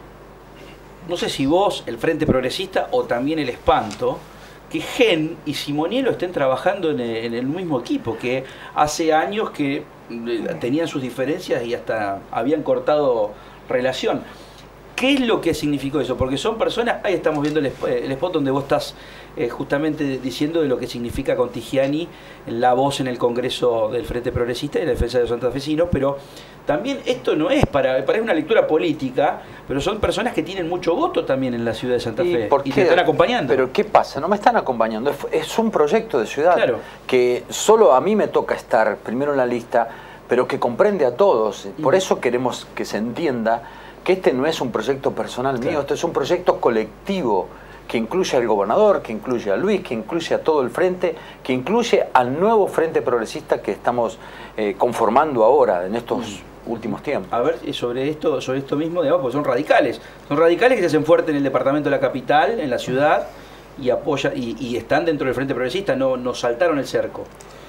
no sé si vos, el Frente Progresista o también el Espanto, que Gen y Simonielo estén trabajando en el, en el mismo equipo, que hace años que tenían sus diferencias y hasta habían cortado relación. ¿Qué es lo que significó eso? Porque son personas, ahí estamos viendo el, el spot donde vos estás eh, justamente diciendo de lo que significa Contigiani, la voz en el Congreso del Frente Progresista y la defensa de los santafesinos, pero también esto no es para, para una lectura política, pero son personas que tienen mucho voto también en la ciudad de Santa Fe. ¿Y, por qué? y te están acompañando. Pero ¿qué pasa? No me están acompañando, es, es un proyecto de ciudad claro. que solo a mí me toca estar primero en la lista, pero que comprende a todos. Por eso queremos que se entienda que este no es un proyecto personal mío, claro. esto es un proyecto colectivo que incluye al gobernador, que incluye a Luis, que incluye a todo el frente, que incluye al nuevo Frente Progresista que estamos eh, conformando ahora en estos mm. últimos tiempos. A ver, sobre esto, sobre esto mismo, digamos, porque son radicales, son radicales que se hacen fuertes en el departamento de la capital, en la ciudad, y apoya, y, y están dentro del Frente Progresista, no, no saltaron el cerco.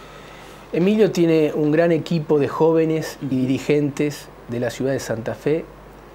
Emilio tiene un gran equipo de jóvenes y dirigentes de la ciudad de Santa Fe,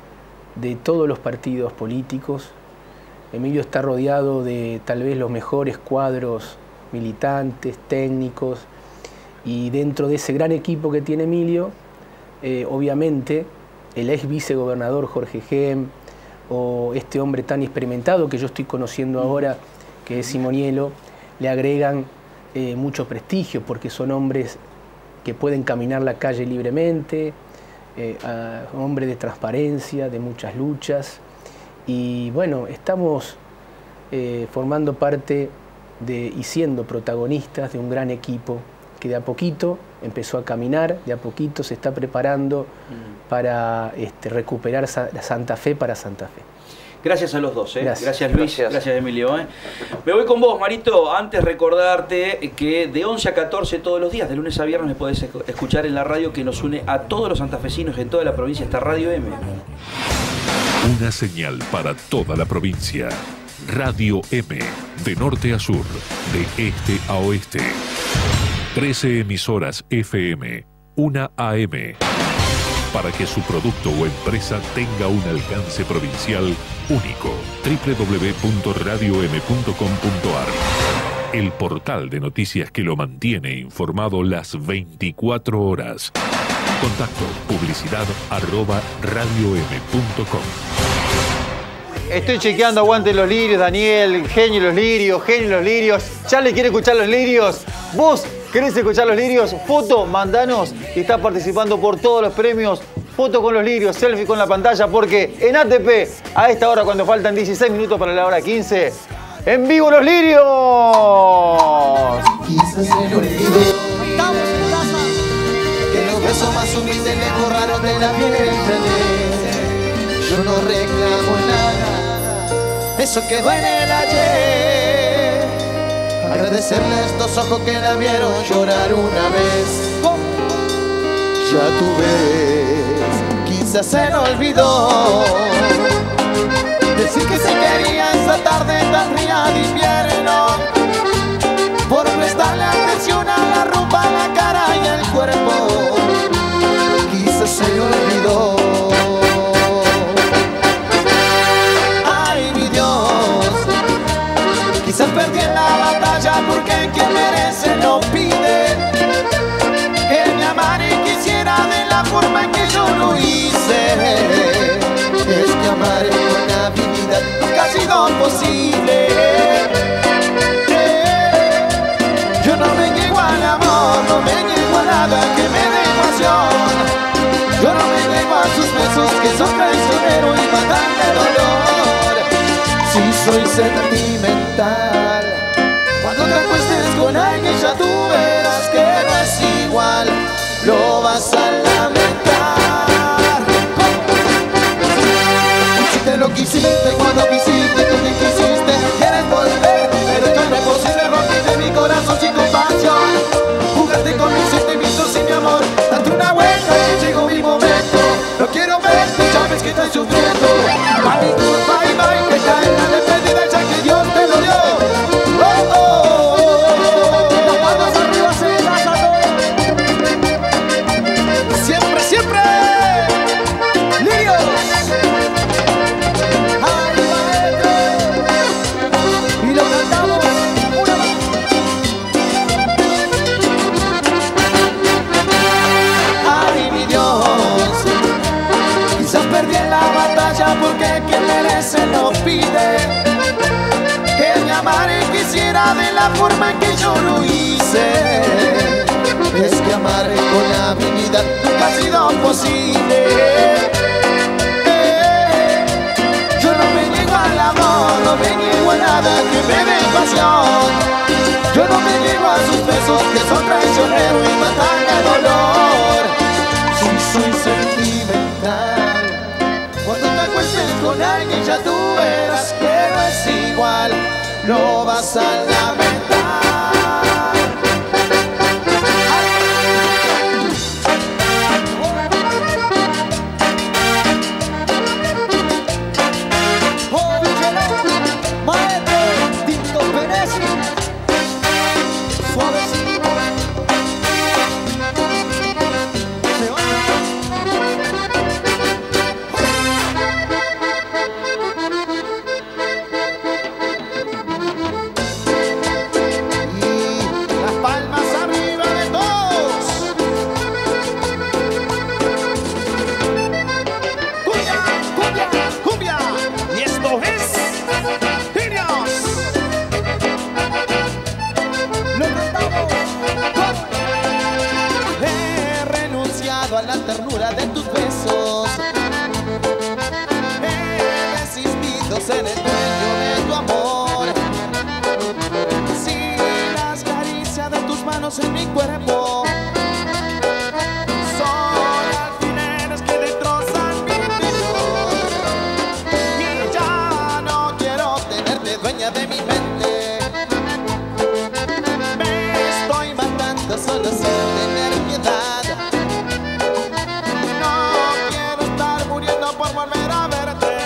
de todos los partidos políticos. Emilio está rodeado de tal vez los mejores cuadros militantes, técnicos, Y dentro de ese gran equipo que tiene Emilio, eh, obviamente el ex vicegobernador Jorge Gem, o este hombre tan experimentado que yo estoy conociendo ahora, que es Simoniello, le agregan eh, mucho prestigio, porque son hombres que pueden caminar la calle libremente, eh, hombres de transparencia, de muchas luchas. Y bueno, estamos eh, formando parte de, y siendo protagonistas de un gran equipo que de a poquito empezó a caminar, de a poquito se está preparando mm. para este, recuperar Sa Santa Fe para Santa Fe. Gracias a los dos, ¿eh? Gracias. Gracias Luis, gracias, gracias Emilio. ¿eh? Me voy con vos, Marito. Antes recordarte que de once a catorce todos los días, de lunes a viernes, me podés escuchar en la radio que nos une a todos los santafesinos en toda la provincia, esta Radio M. Una señal para toda la provincia. Radio M, de norte a sur, de este a oeste. trece emisoras F M, una A M. Para que su producto o empresa tenga un alcance provincial único. doble u doble u doble u punto radio m punto com punto a r. El portal de noticias que lo mantiene informado las veinticuatro horas. Contacto, publicidad, arroba radio m punto com. Estoy chequeando, aguante los lirios, Daniel, genio los lirios, genio los lirios. Charlie quiere escuchar los lirios. Vos querés escuchar los lirios, foto, mandanos y estás participando por todos los premios. Foto con los lirios, selfie con la pantalla, porque en A T P, a esta hora cuando faltan dieciséis minutos para la hora quince, ¡en vivo los lirios! Quizás se lo olvidó. Que los besos más humildes le borraron de la piel. Yo no reclamo nada, eso quedó en el ayer. Agradecerle a estos ojos que la vieron llorar una vez. Ya tú ves, quizás se lo olvidó. Decir que se quería esa tarde tan fría de invierno, por prestarle atención a la ropa, la cara y el cuerpo. Quizás se le olvidó. Ay, mi Dios, quizás perdí en la batalla porque quien merece no pide. Que me amara y quisiera de la forma en que yo lo hice. Es que amar con la vida nunca ha sido posible. Yo no me niego al amor, no me niego a nada que me dé emoción. Yo no me niego a sus besos que son traicioneros y matan de dolor. Si soy sentimental, cuando te acuestes con alguien ya tú verás que no es igual, lo vas a lamentar. Si te lo quisiste cuando quisiste, tú me quisiste, quieres volver, pero esto no es posible, rompiste mi corazón sin compasión. Jugaste con mis sentimientos y mi amor, date una vuelta y llegó mi momento. No quiero verte, ya ves que estoy sufriendo. Mami, bye bye, que está en la despedida ya que Dios te lo dio. Oh, oh, oh, oh, oh. Las palmas arriba se las adoro. Siempre, siempre. Lirios. Ay, maestro. Y lo cantamos una vez. Ay, mi Dios, quizás perdí en la batalla porque quien merece no pide. Que me amara y quisiera de la forma en que yo lo hice. Es que amar con la vida nunca ha sido posible. Yo no me niego al amor, no me niego a nada que me dé pasión. Yo no me niego a sus besos que son traicioneros y matan de dolor. Si soy sentimental, cuando te acuestes con alguien ya tú verás que no es igual, lo vas a lamentar. Oh, maestro Tito Pérez, suavecito. Se va. ternura de tus besos. He desistido ser el dueño de tu amor. Sin las caricias de tus manos en mi cuerpo, son alfileres que destrozan mi interior. Y ya no quiero tenerte dueña de mi mente. Me estoy matando solo sin tener piedad. No quiero estar muriendo por volver a verte.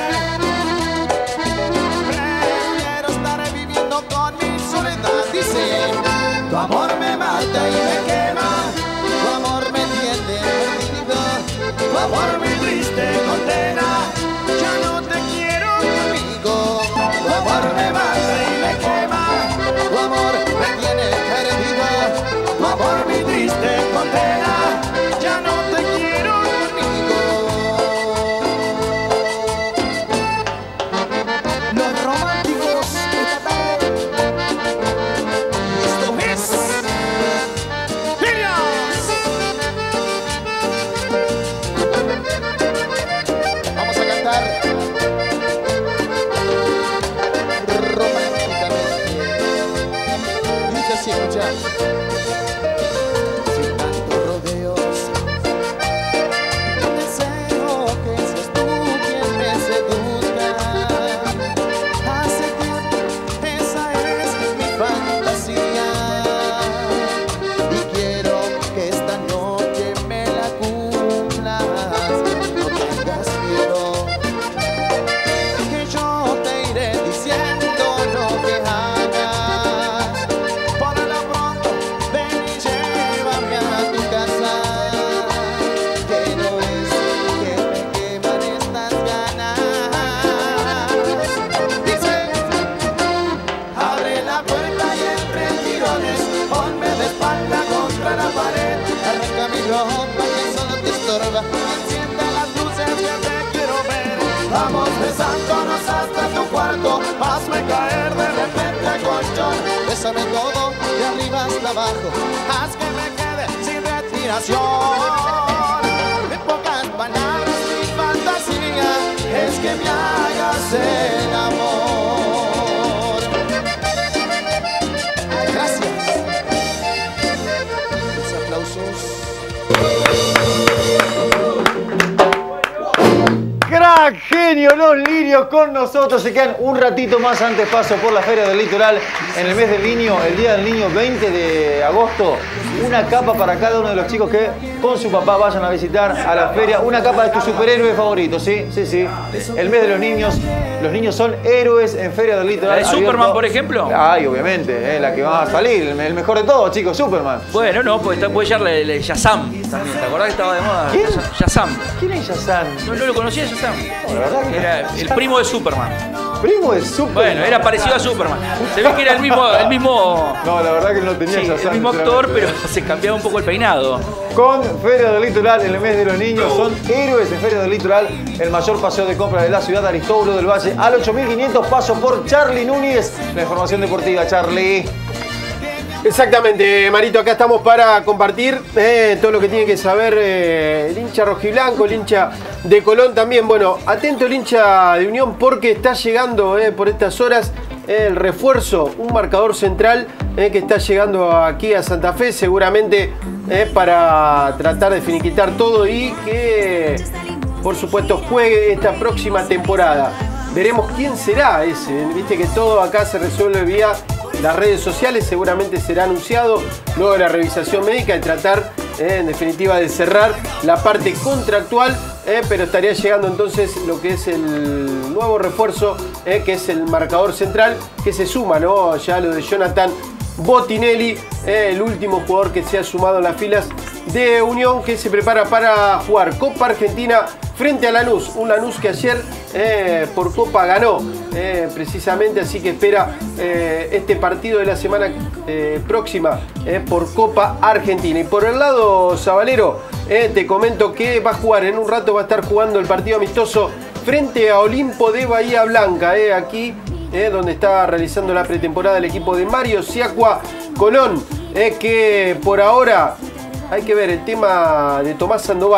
Prefiero estar viviendo con mi soledad. Dice, tu amor me mata y me quema, tu amor me tiene perdido, tu amor me triste condena, ya no te quiero conmigo. Tu amor me mata y me quema, tu amor me tiene perdido, tu amor me triste condena, ya no te quiero conmigo. Los románticos esta tarde. Esto es Lirios. Vamos a cantar románticamente. Dice así, muchachos. Sin tantos rodeos, deseo que seas tú quien me seduzca. Hace tiempo, esa es mi fantasía. Y quiero que esta noche me la cumplas. No tengas miedo, que yo te iré diciendo lo que hagas. Por lo pronto, ven y llévame a tu casa. Que no es que me queman estas ganas. Dice, abre la puerta y entre tirones, ponme de espalda contra la pared. Arranca mi ropa que solo te estorba, enciende las luces que te quiero ver. Vamos besándonos hasta tu cuarto, hazme caer de repente al colchón. Bésame todo, de arriba hasta abajo, haz que me quede sin respiración. En pocas palabras mi fantasía es que me hagas el amor. Gracias. Los aplausos. Crack, genio, los lirios con nosotros. Se quedan un ratito más antes, paso por la Feria del Litoral en el mes del niño, el Día del Niño veinte de agosto. Una capa para cada uno de los chicos que con su papá vayan a visitar a la feria. Una capa de tu superhéroe favorito, sí, sí, sí. El mes de los niños. Los niños son héroes en Feria del Litoral. ¿La de abierto. Superman, por ejemplo? Ay, obviamente, eh, la que va a salir. El, el mejor de todos, chicos, Superman. Bueno, no, pues puede ser el de Shazam también. ¿Te acordás que estaba de moda? ¿Quién? Shazam. ¿Quién es Shazam? ¿No, no lo conocías, Shazam? No, la verdad que Era el primo de Superman. ¿Primo de Superman? Bueno, era parecido a Superman. Se ve que era el mismo... El mismo No, la verdad que no tenía sí, Shazam. el mismo actor, pero se cambiaba un poco el peinado. Con Feria del Litoral en el mes de los niños. Son héroes en Feria del Litoral. El mayor paseo de compra de la ciudad, Aristóbulo del Valle. Al ocho mil quinientos, paso por Charly Núñez. La información deportiva, Charly. Exactamente, Marito, acá estamos para compartir eh, todo lo que tiene que saber eh, el hincha rojiblanco, el hincha de Colón también. Bueno, atento el hincha de Unión porque está llegando eh, por estas horas eh, el refuerzo, un marcador central eh, que está llegando aquí a Santa Fe, seguramente eh, para tratar de finiquitar todo y que, por supuesto, juegue esta próxima temporada. Veremos quién será ese, viste que todo acá se resuelve vía las redes sociales, seguramente será anunciado luego de la revisación médica y tratar eh, en definitiva de cerrar la parte contractual, eh, pero estaría llegando entonces lo que es el nuevo refuerzo, eh, que es el marcador central, que se suma, ¿no? Ya lo de Jonathan Botinelli, eh, el último jugador que se ha sumado en las filas de Unión, que se prepara para jugar Copa Argentina frente a Lanús, un Lanús que ayer eh, por Copa ganó eh, precisamente, así que espera eh, este partido de la semana eh, próxima eh, por Copa Argentina. Y por el lado sabalero, eh, te comento que va a jugar, en un rato va a estar jugando el partido amistoso frente a Olimpo de Bahía Blanca, eh, aquí eh, donde está realizando la pretemporada el equipo de Mario Siacua Colón, eh, que por ahora hay que ver el tema de Tomás Sandoval,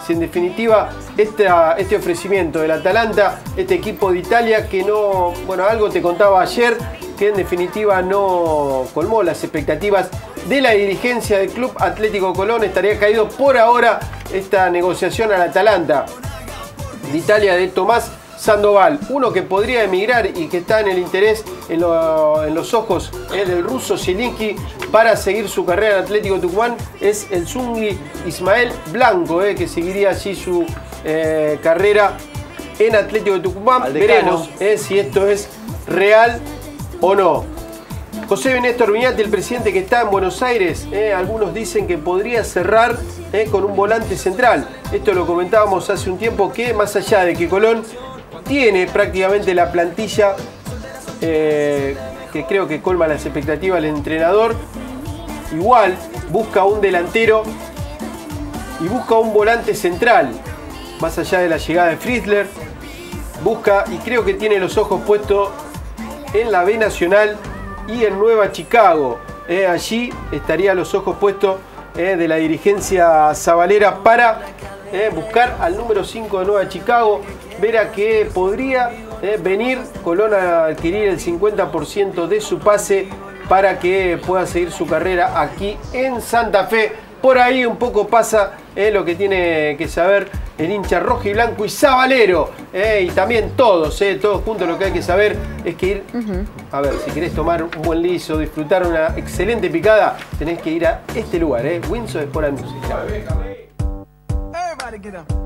si en definitiva esta, este ofrecimiento del Atalanta, este equipo de Italia que no, bueno, algo te contaba ayer, que en definitiva no colmó las expectativas de la dirigencia del Club Atlético Colón. Estaría caído por ahora esta negociación al Atalanta de Italia de Tomás Sandoval, uno que podría emigrar y que está en el interés en, lo, en los ojos eh, del ruso Zielinski para seguir su carrera en Atlético Tucumán, es el zungi Ismael Blanco, eh, que seguiría allí su eh, carrera en Atlético Tucumán. Veremos eh, si esto es real o no. José Néstor Viñati, el presidente que está en Buenos Aires, eh, algunos dicen que podría cerrar eh, con un volante central. Esto lo comentábamos hace un tiempo, que más allá de que Colón tiene prácticamente la plantilla eh, que creo que colma las expectativas del entrenador, igual busca un delantero y busca un volante central, más allá de la llegada de Fritzler, busca y creo que tiene los ojos puestos en la B Nacional y en Nueva Chicago. Eh, allí estaría los ojos puestos eh, de la dirigencia sabalera para eh, buscar al número cinco de Nueva Chicago. Ver a que podría eh, venir Colón a adquirir el cincuenta por ciento de su pase para que pueda seguir su carrera aquí en Santa Fe. Por ahí un poco pasa eh, lo que tiene que saber el hincha rojo y blanco y sabalero. Eh, y también todos, eh, todos juntos, lo que hay que saber es que ir... Uh-huh. A ver, si querés tomar un buen liso, disfrutar una excelente picada, tenés que ir a este lugar, eh, Windsor Sport and Music. Everybody get up.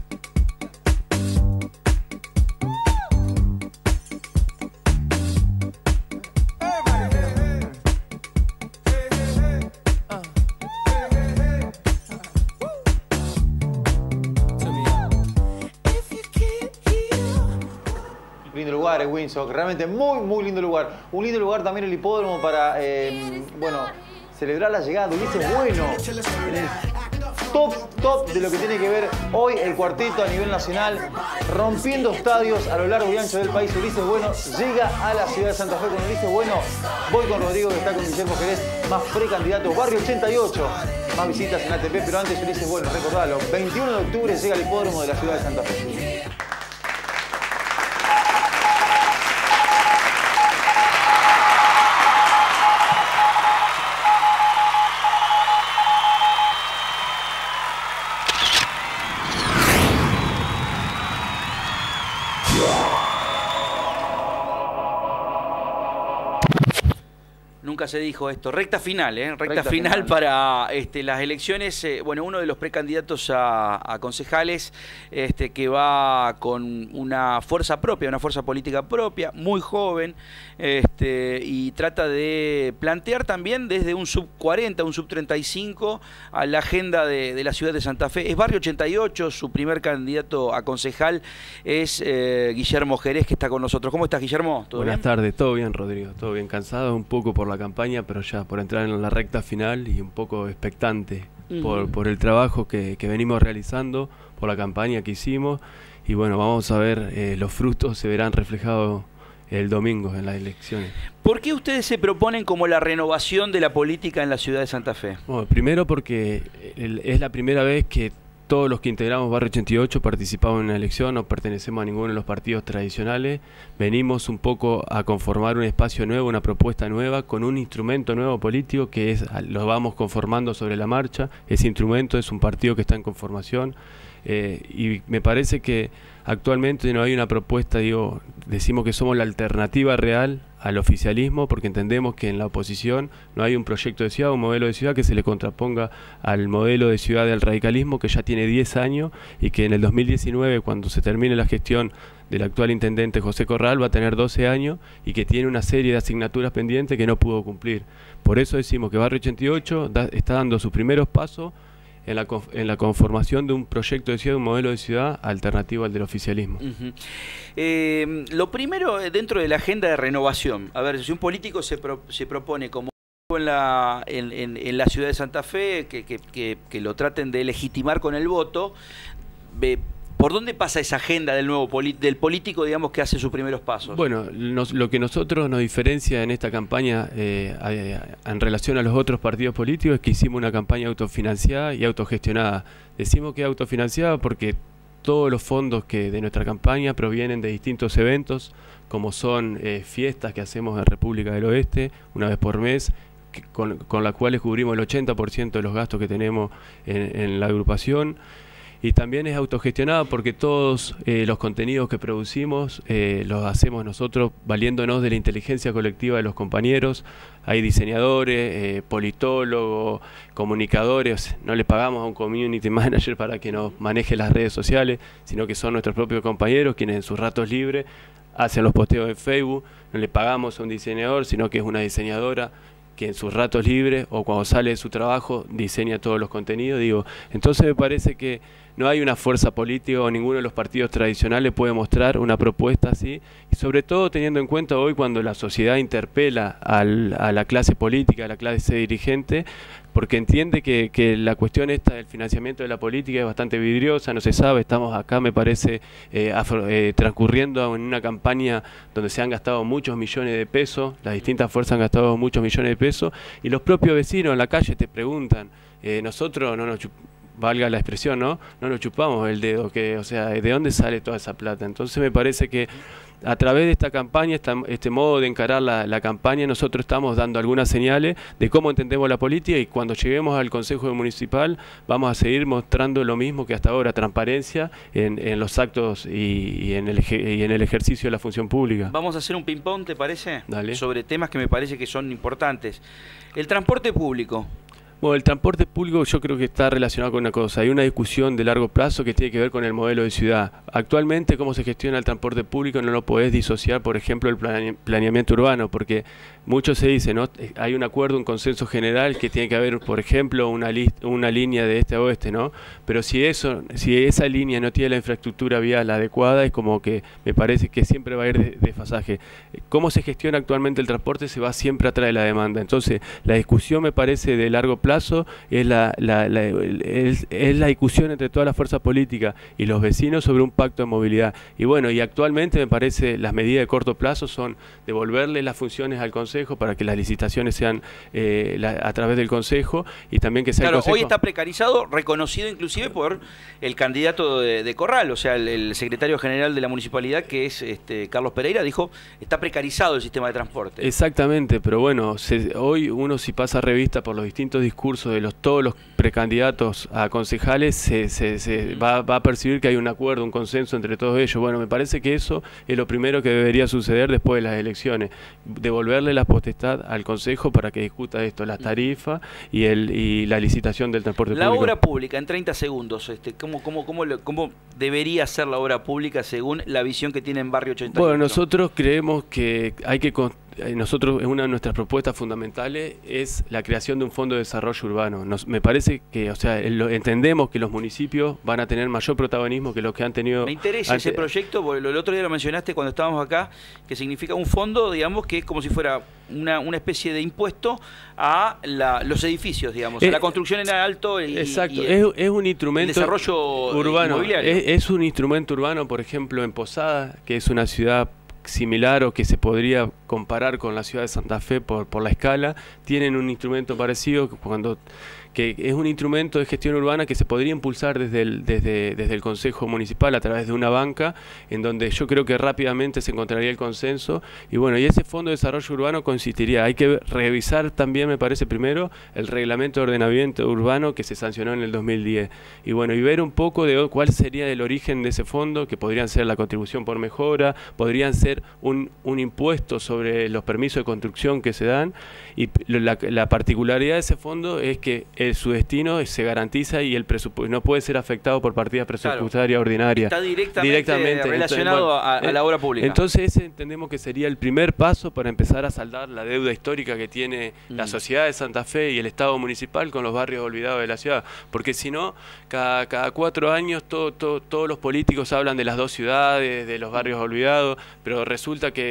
Lindo lugar, es Windsor, realmente muy, muy lindo lugar. Un lindo lugar también el hipódromo para, eh, bueno, celebrar la llegada de Ulises Bueno en el top, top de lo que tiene que ver hoy el cuarteto a nivel nacional, rompiendo estadios a lo largo y ancho del país. Ulises Bueno llega a la ciudad de Santa Fe. Con Ulises Bueno voy con Rodrigo, que está con Guillermo Jerez, más precandidato, Barrio ochenta y ocho. Más visitas en A T P, pero antes Ulises Bueno, recordalo, veintiuno de octubre llega al hipódromo de la ciudad de Santa Fe. Nunca se dijo esto. Recta final, ¿eh? Recta, Recta final, final para este, las elecciones. Eh, bueno, uno de los precandidatos a, a concejales este, que va con una fuerza propia, una fuerza política propia, muy joven, este, y trata de plantear también desde un sub cuarenta, un sub treinta y cinco a la agenda de, de la ciudad de Santa Fe. Es Barrio ochenta y ocho, su primer candidato a concejal es eh, Guillermo Jerez, que está con nosotros. ¿Cómo estás, Guillermo? ¿Todo Buenas bien? tardes, todo bien, Rodrigo, todo bien. Cansado un poco por la campaña, pero ya por entrar en la recta final y un poco expectante uh-huh. por, por el trabajo que, que venimos realizando, por la campaña que hicimos, y bueno, vamos a ver, eh, los frutos se verán reflejados el domingo en las elecciones. ¿Por qué ustedes se proponen como la renovación de la política en la ciudad de Santa Fe? Bueno, primero porque el, es la primera vez que todos los que integramos Barrio ochenta y ocho participamos en una elección, no pertenecemos a ninguno de los partidos tradicionales, venimos un poco a conformar un espacio nuevo, una propuesta nueva, con un instrumento nuevo político que es, lo vamos conformando sobre la marcha. Ese instrumento es un partido que está en conformación, eh, y me parece que actualmente no hay una propuesta, digo, decimos que somos la alternativa real al oficialismo, porque entendemos que en la oposición no hay un proyecto de ciudad, un modelo de ciudad que se le contraponga al modelo de ciudad del radicalismo, que ya tiene diez años y que en el dos mil diecinueve, cuando se termine la gestión del actual intendente José Corral, va a tener doce años y que tiene una serie de asignaturas pendientes que no pudo cumplir. Por eso decimos que Barrio ochenta y ocho da, está dando sus primeros pasos en la, en la conformación de un proyecto de ciudad, un modelo de ciudad alternativo al del oficialismo. Uh-huh. eh, lo primero dentro de la agenda de renovación, a ver, si un político se, pro, se propone como en la, en, en, en la ciudad de Santa Fe, que, que, que, que lo traten de legitimar con el voto, ve, ¿Por dónde pasa esa agenda del nuevo del político, digamos, que hace sus primeros pasos? Bueno, nos, lo que nosotros nos diferencia en esta campaña eh, a, a, en relación a los otros partidos políticos es que hicimos una campaña autofinanciada y autogestionada. Decimos que es autofinanciada porque todos los fondos que de nuestra campaña provienen de distintos eventos, como son eh, fiestas que hacemos en República del Oeste una vez por mes, que, con, con las cuales cubrimos el ochenta por ciento de los gastos que tenemos en, en la agrupación. Y también es autogestionada porque todos eh, los contenidos que producimos eh, los hacemos nosotros valiéndonos de la inteligencia colectiva de los compañeros. Hay diseñadores, eh, politólogos, comunicadores. No le pagamos a un community manager para que nos maneje las redes sociales, sino que son nuestros propios compañeros quienes en sus ratos libres hacen los posteos en Facebook. No le pagamos a un diseñador, sino que es una diseñadora que en sus ratos libres o cuando sale de su trabajo diseña todos los contenidos. Digo, entonces me parece que no hay una fuerza política o ninguno de los partidos tradicionales puede mostrar una propuesta así, y sobre todo teniendo en cuenta hoy cuando la sociedad interpela al, a la clase política, a la clase dirigente, porque entiende que, que la cuestión esta del financiamiento de la política es bastante vidriosa, no se sabe, estamos acá me parece eh, afro, eh, transcurriendo en una campaña donde se han gastado muchos millones de pesos, las distintas fuerzas han gastado muchos millones de pesos, y los propios vecinos en la calle te preguntan, eh, nosotros no nos valga la expresión, ¿no? No nos chupamos el dedo, que, o sea, ¿de dónde sale toda esa plata? Entonces me parece que a través de esta campaña, esta, este modo de encarar la, la campaña, nosotros estamos dando algunas señales de cómo entendemos la política, y cuando lleguemos al Consejo Municipal vamos a seguir mostrando lo mismo que hasta ahora, transparencia en, en los actos y, y, en el, y en el ejercicio de la función pública. Vamos a hacer un ping-pong, ¿te parece? Dale. Sobre temas que me parece que son importantes. El transporte público. Bueno, el transporte público yo creo que está relacionado con una cosa. Hay una discusión de largo plazo que tiene que ver con el modelo de ciudad. Actualmente, cómo se gestiona el transporte público no lo podés disociar, por ejemplo, el plane- planeamiento urbano, porque mucho se dice, ¿no? Hay un acuerdo, un consenso general que tiene que haber, por ejemplo, una, una línea de este a oeste, ¿no? Pero si eso, si esa línea no tiene la infraestructura vial adecuada, es como que me parece que siempre va a ir desfasaje. Cómo se gestiona actualmente el transporte se va siempre atrás de la demanda. Entonces, la discusión me parece de largo plazo plazo es la, la, la, es, es la discusión entre todas las fuerzas políticas y los vecinos sobre un pacto de movilidad. Y bueno, y actualmente me parece las medidas de corto plazo son devolverle las funciones al Consejo para que las licitaciones sean eh, la, a través del Consejo, y también que sea claro, el Consejo. Hoy está precarizado, reconocido inclusive por el candidato de, de Corral, o sea, el, el secretario general de la municipalidad, que es este, Carlos Pereira, dijo, está precarizado el sistema de transporte. Exactamente, pero bueno, se, hoy uno si pasa revista por los distintos discursos de los todos los precandidatos a concejales, se, se, se va, va a percibir que hay un acuerdo, un consenso entre todos ellos. Bueno, me parece que eso es lo primero que debería suceder después de las elecciones, devolverle la potestad al Consejo para que discuta esto, las tarifas y, el, y la licitación del transporte la público. La obra pública, en treinta segundos, este, ¿cómo, cómo, cómo, ¿cómo debería ser la obra pública según la visión que tiene en Barrio ochenta y ocho? Bueno, nosotros creemos que hay que nosotros una de nuestras propuestas fundamentales es la creación de un fondo de desarrollo urbano. Nos, me parece que, o sea, lo, entendemos que los municipios van a tener mayor protagonismo que los que han tenido. Me interesa ante... ese proyecto, porque el otro día lo mencionaste cuando estábamos acá, que significa un fondo, digamos, que es como si fuera una, una especie de impuesto a la, los edificios, digamos, eh, a la construcción en alto y, exacto, y el, es, es un instrumento el desarrollo urbano. inmobiliario. Es, es un instrumento urbano, por ejemplo, en Posada, que es una ciudad similar o que se podría comparar con la ciudad de Santa Fe por, por la escala, tienen un instrumento parecido cuando que es un instrumento de gestión urbana que se podría impulsar desde el, desde, desde el Consejo Municipal a través de una banca, en donde yo creo que rápidamente se encontraría el consenso. Y bueno, y ese Fondo de Desarrollo Urbano consistiría, hay que revisar también, me parece, primero, el Reglamento de Ordenamiento Urbano que se sancionó en el dos mil diez. Y bueno, y ver un poco de cuál sería el origen de ese fondo, que podrían ser la contribución por mejora, podrían ser un, un impuesto sobre los permisos de construcción que se dan. Y la, la particularidad de ese fondo es que el, su destino se garantiza y el presupuesto no puede ser afectado por partidas presupuestarias claro, ordinarias. Está directamente, directamente relacionado entonces, bueno, a, a la obra pública. Entonces ese entendemos que sería el primer paso para empezar a saldar la deuda histórica que tiene mm. la sociedad de Santa Fe y el Estado municipal con los barrios olvidados de la ciudad. Porque si no, cada, cada cuatro años todo, todo, todos los políticos hablan de las dos ciudades, de los barrios olvidados, pero resulta que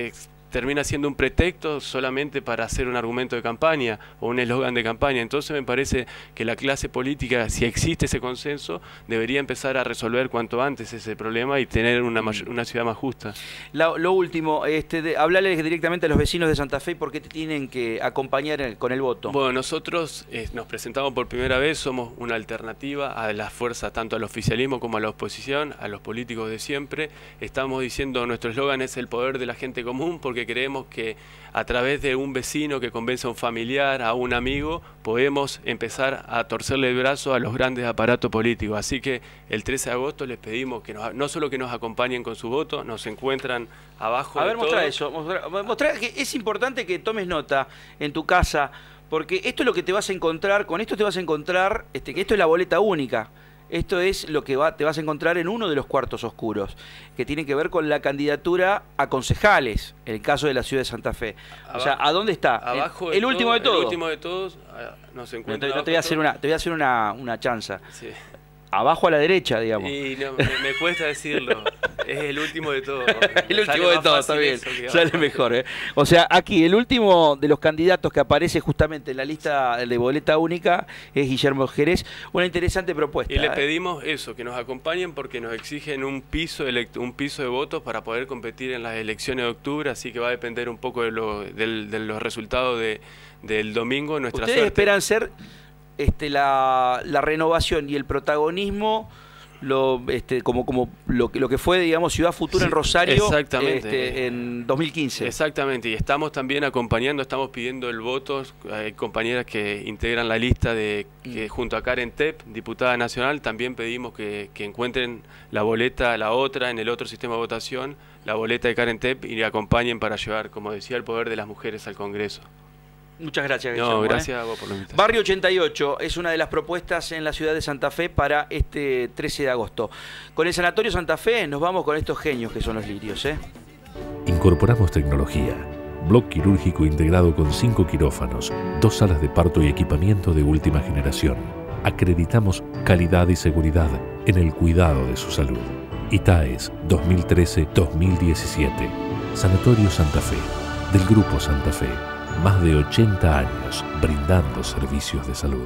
termina siendo un pretexto solamente para hacer un argumento de campaña o un eslogan de campaña. Entonces me parece que la clase política, si existe ese consenso, debería empezar a resolver cuanto antes ese problema y tener una, mayor, una ciudad más justa. La, lo último, este, de, hablarles directamente a los vecinos de Santa Fe por qué te tienen que acompañar el, con el voto. Bueno, nosotros eh, nos presentamos por primera vez, somos una alternativa a las fuerzas, tanto al oficialismo como a la oposición, a los políticos de siempre. Estamos diciendo, nuestro eslogan es el poder de la gente común, porque creemos que a través de un vecino que convence a un familiar, a un amigo, podemos empezar a torcerle el brazo a los grandes aparatos políticos. Así que el trece de agosto les pedimos que nos, no solo que nos acompañen con su voto, nos encuentran abajo a de ver, todo. mostrá eso, mostrá, mostrá que es importante que tomes nota en tu casa, porque esto es lo que te vas a encontrar, con esto te vas a encontrar, este, que esto es la boleta única. Esto es lo que va, te vas a encontrar en uno de los cuartos oscuros, que tiene que ver con la candidatura a concejales, en el caso de la ciudad de Santa Fe. Abajo, o sea, ¿a dónde está? Abajo el, el último de todos. El último de todos nos encuentra. No te, no te voy a hacer una, te voy a hacer una, una chanza. Sí. Abajo a la derecha, digamos. Y no, me, me cuesta decirlo. Es el último de todos. El último de todos, está bien. Sale mejor, ¿eh? O sea, aquí el último de los candidatos que aparece justamente en la lista de boleta única es Guillermo Jerez. Una interesante propuesta. Y le ¿eh? pedimos eso, que nos acompañen porque nos exigen un piso, un piso de votos para poder competir en las elecciones de octubre, así que va a depender un poco de, lo, de, de los resultados de, del domingo. Nuestra ¿Ustedes suerte. esperan ser este, la, la renovación y el protagonismo lo este como como lo que lo que fue, digamos, Ciudad Futura, sí, en Rosario, exactamente, este, en dos mil quince? Exactamente, y estamos también acompañando, estamos pidiendo el voto. Hay compañeras que integran la lista de que mm. junto a Karen Tepp, diputada nacional, también pedimos que, que encuentren la boleta, la otra, en el otro sistema de votación, la boleta de Karen Tepp, y le acompañen para llevar, como decía, el poder de las mujeres al Congreso. Muchas gracias, Guillermo. No, gracias ¿eh? a vos por la invitación. Barrio ochenta y ocho es una de las propuestas en la ciudad de Santa Fe para este trece de agosto. Con el Sanatorio Santa Fe nos vamos con estos genios que son los lirios, ¿eh? Incorporamos tecnología. Bloque quirúrgico integrado con cinco quirófanos, dos salas de parto y equipamiento de última generación. Acreditamos calidad y seguridad en el cuidado de su salud. I T A E S dos mil trece dos mil diecisiete. Sanatorio Santa Fe, del Grupo Santa Fe. Más de ochenta años brindando servicios de salud.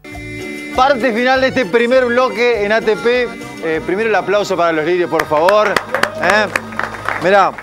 Parte final de este primer bloque en A T P. Eh, primero el aplauso para los lirios, por favor. Eh, mirá,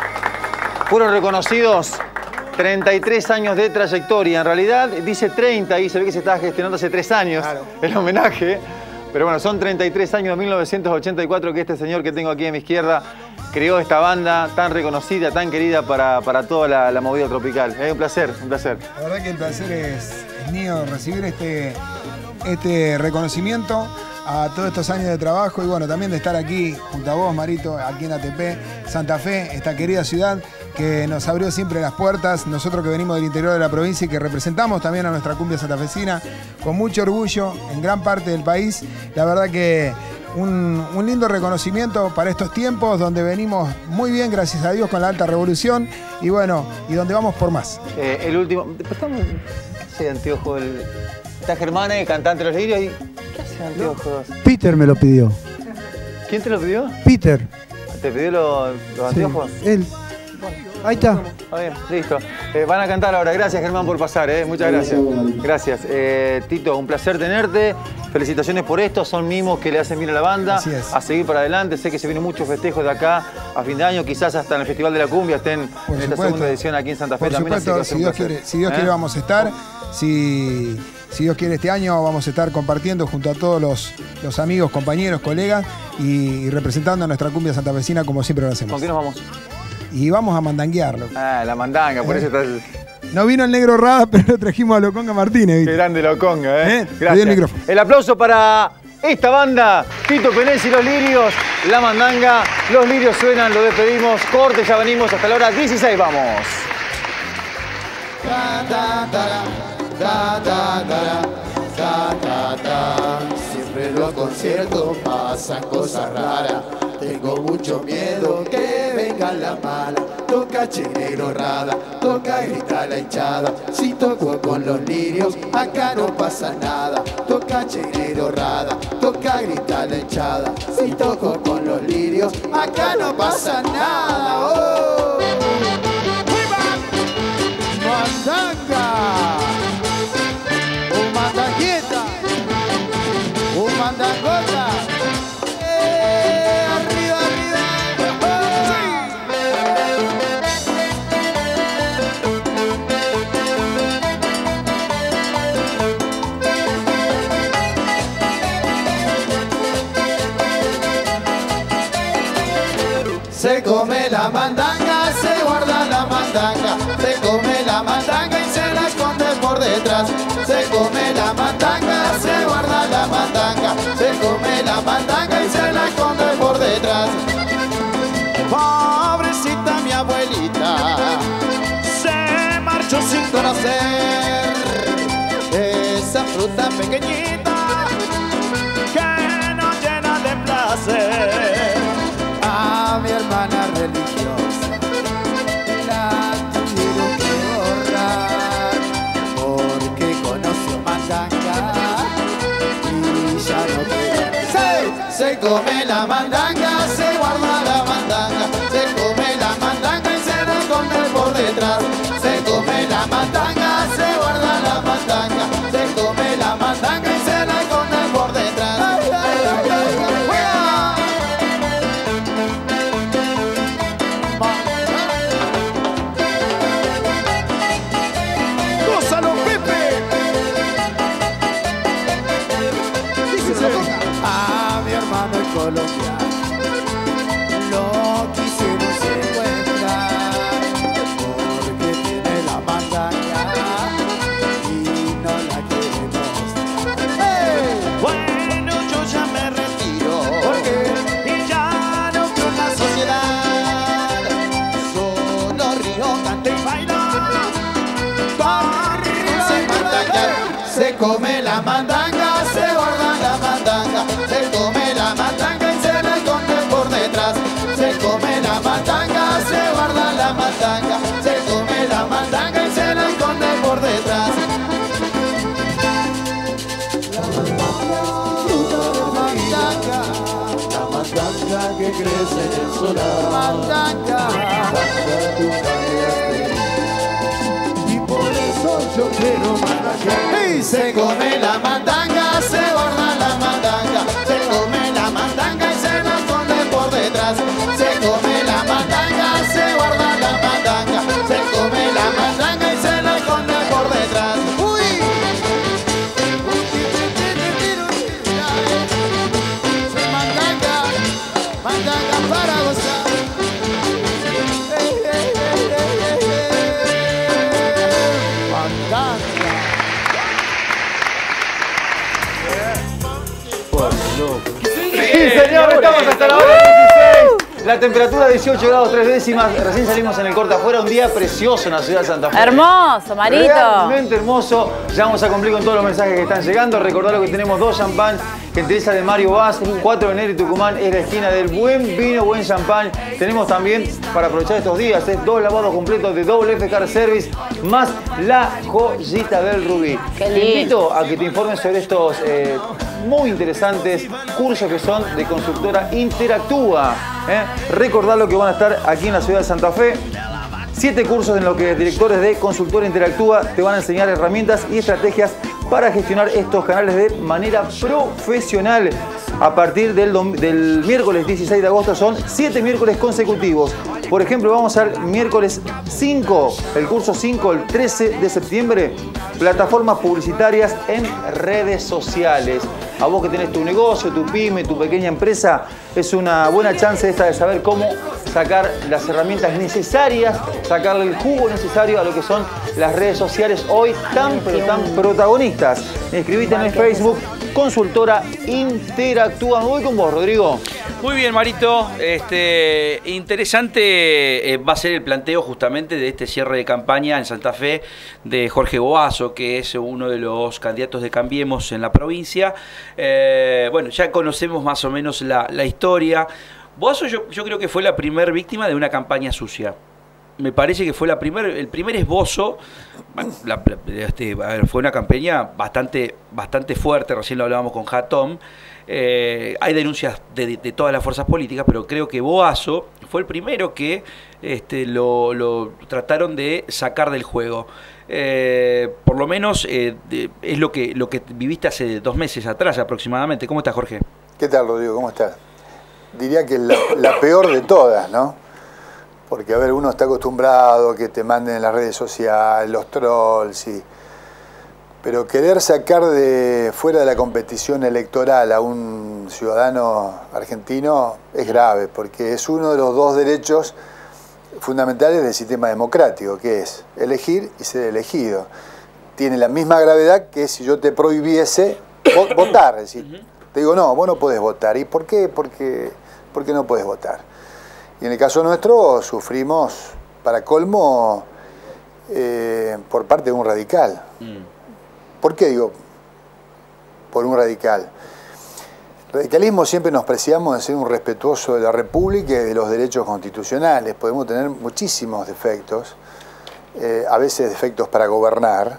fueron reconocidos treinta y tres años de trayectoria. En realidad dice treinta y se ve que se está gestionando hace tres años claro. el homenaje. Pero bueno, son treinta y tres años de mil novecientos ochenta y cuatro que este señor que tengo aquí a mi izquierda creó esta banda tan reconocida, tan querida para, para toda la, la movida tropical. Es un placer, un placer. La verdad que el placer es, es mío recibir este, este reconocimiento a todos estos años de trabajo y bueno, también de estar aquí junto a vos, Marito, aquí en A T P, Santa Fe, esta querida ciudad que nos abrió siempre las puertas, nosotros que venimos del interior de la provincia y que representamos también a nuestra cumbia santafesina con mucho orgullo en gran parte del país. La verdad que un, un lindo reconocimiento para estos tiempos donde venimos muy bien, gracias a Dios, con la alta revolución y bueno, y donde vamos por más. Eh, el último, estamos, ese anteojo, el, está Germán, cantante de los lirios, y ¿qué hace anteojos? Peter me lo pidió. ¿Quién te lo pidió? Peter. ¿Te pidió los, los anteojos? Sí, él. Ahí está. Está bien, listo. Eh, van a cantar ahora. Gracias, Germán, por pasar. Eh. Muchas gracias. Gracias. Eh, Tito, un placer tenerte. Felicitaciones por esto. Son mimos que le hacen bien a la banda. Así es. A seguir para adelante. Sé que se vienen muchos festejos de acá a fin de año. Quizás hasta en el Festival de la Cumbia estén por en supuesto. esta segunda edición aquí en Santa Fe. Por también. supuesto, si Dios, quiere, si Dios ¿Eh? quiere vamos a estar. Si, si Dios quiere este año vamos a estar compartiendo junto a todos los, los amigos, compañeros, colegas y, y representando a nuestra cumbia santafesina como siempre lo hacemos. ¿Con qué nos vamos? Y vamos a mandanguearlo. Ah, la mandanga, por eh. eso está el... No vino el negro Rada, pero lo trajimos a Loconga Martínez. ¿Viste? Qué grande Loconga, ¿eh? ¿Eh? Gracias. El, micrófono. el aplauso para esta banda, Tito Penés y los lirios, la mandanga. Los lirios suenan, lo despedimos. Corte, ya venimos hasta la hora dieciséis, vamos. Da, da, da, da, da, da, da, da, da. Siempre en los conciertos pasan cosas raras. Tengo mucho miedo que venga la mala. Toca Che Negro Rada, toca grita la hinchada. Si toco con los lirios, acá no pasa nada. Toca Che Negro Rada, toca grita la hinchada. Si toco con los lirios, acá no pasa nada. ¡Oh! Se come la mandanga, se guarda la mandanga, se come la mandanga y se la esconde por detrás. Se come la mandanga, se guarda la mandanga, se come la mandanga y se la esconde por detrás. Pobrecita mi abuelita, se marchó sin conocer esa fruta pequeñita que nos llena de placer. A mi hermana religiosa la tuvieron que borrar porque conoció mandanga y ya no quiere. Se, se come la mandanga, se guarda la mandanga, se come la mandanga y se la esconde por detrás. Se come la mandanga, se guarda la mandanga, se come la mandanga y se la esconde por detrás. Ay, ay, ay, ay, ay. ¡Gózalo, Pepe! A mi hermano el colombiano lo quisieron secuestrar porque tiene la mandanga y no la quiere mostrar. ¡Hey! Bueno, yo ya me retiro porque ya no creo en la sociedad. Solo río, canto y bailo con dulce mandanga. Se come la mandanga, se guarda la mandanga, se come la mandanga y se la esconde por detrás. Se come la mandanga, se guarda la mandanga, se come la mandanga y se la esconde por detrás. La mandanga, la mandanga que crece en el solar. Mandanga, y por eso yo quiero mandanga. Y se come la mandanga, se guarda la mandanga, se come la mandanga y se la esconde por detrás. Se come la mandanga, se guarda la mandanga, se come la mandanga y se la esconde por detrás. ¡Uy! Mandanga, mandanga para gozar. Hey, hey, hey, hey, hey, hey. Mandanga. Sí, señor, estamos hasta la hora dieciséis. La temperatura dieciocho grados tres décimas. Recién salimos en el corte afuera. Un día precioso en la ciudad de Santa Fe. Hermoso, Marito. Realmente hermoso. Ya vamos a cumplir con todos los mensajes que están llegando. Recordar que tenemos dos champán. Gentileza de Mario Vaz, cuatro de enero y Tucumán es la esquina del buen vino, buen champán. Tenemos también, para aprovechar estos días, ¿eh? dos lavados completos de doble F Car Service, más la joyita del Rubí. Qué Te lindo. invito a que te informes sobre estos eh, muy interesantes cursos que son de Consultora Interactúa. ¿eh? Recordar lo que van a estar aquí en la ciudad de Santa Fe. Siete cursos en los que directores de Consultora Interactúa te van a enseñar herramientas y estrategias para gestionar estos canales de manera profesional. A partir del, del miércoles dieciséis de agosto son siete miércoles consecutivos. Por ejemplo, vamos al miércoles cinco, el curso cinco, el trece de septiembre, plataformas publicitarias en redes sociales. A vos que tenés tu negocio, tu pyme, tu pequeña empresa, es una buena chance esta de saber cómo sacar las herramientas necesarias, sacarle el jugo necesario a lo que son las redes sociales hoy tan pero tan protagonistas. Escribite en el Facebook, Consultora Interactúa. Me voy con vos, Rodrigo. Muy bien, Marito. Este, interesante eh, va a ser el planteo justamente de este cierre de campaña en Santa Fe de Jorge Boazo, que es uno de los candidatos de Cambiemos en la provincia. Eh, bueno, ya conocemos más o menos la, la historia. Boazo yo, yo creo que fue la primer víctima de una campaña sucia. Me parece que fue la primer, el primer esbozo. La, este, a ver, fue una campaña bastante, bastante fuerte, recién lo hablábamos con Jatón. Eh, hay denuncias de, de, de todas las fuerzas políticas, pero creo que Boazo fue el primero que este, lo, lo trataron de sacar del juego. Eh, por lo menos eh, de, es lo que, lo que viviste hace dos meses atrás aproximadamente. ¿Cómo estás, Jorge? ¿Qué tal, Rodrigo? ¿Cómo estás? Diría que la, la peor de todas, ¿no? Porque, a ver, uno está acostumbrado a que te manden en las redes sociales, los trolls y... Pero querer sacar de fuera de la competición electoral a un ciudadano argentino es grave, porque es uno de los dos derechos fundamentales del sistema democrático, que es elegir y ser elegido. Tiene la misma gravedad que si yo te prohibiese votar. Es decir, te digo, no, vos no podés votar. ¿Y por qué? Porque, porque no podés votar. Y en el caso nuestro sufrimos, para colmo, eh, por parte de un radical. Mm. ¿Por qué digo por un radical? El radicalismo siempre nos preciamos de ser un respetuoso de la República y de los derechos constitucionales. Podemos tener muchísimos defectos, eh, a veces defectos para gobernar,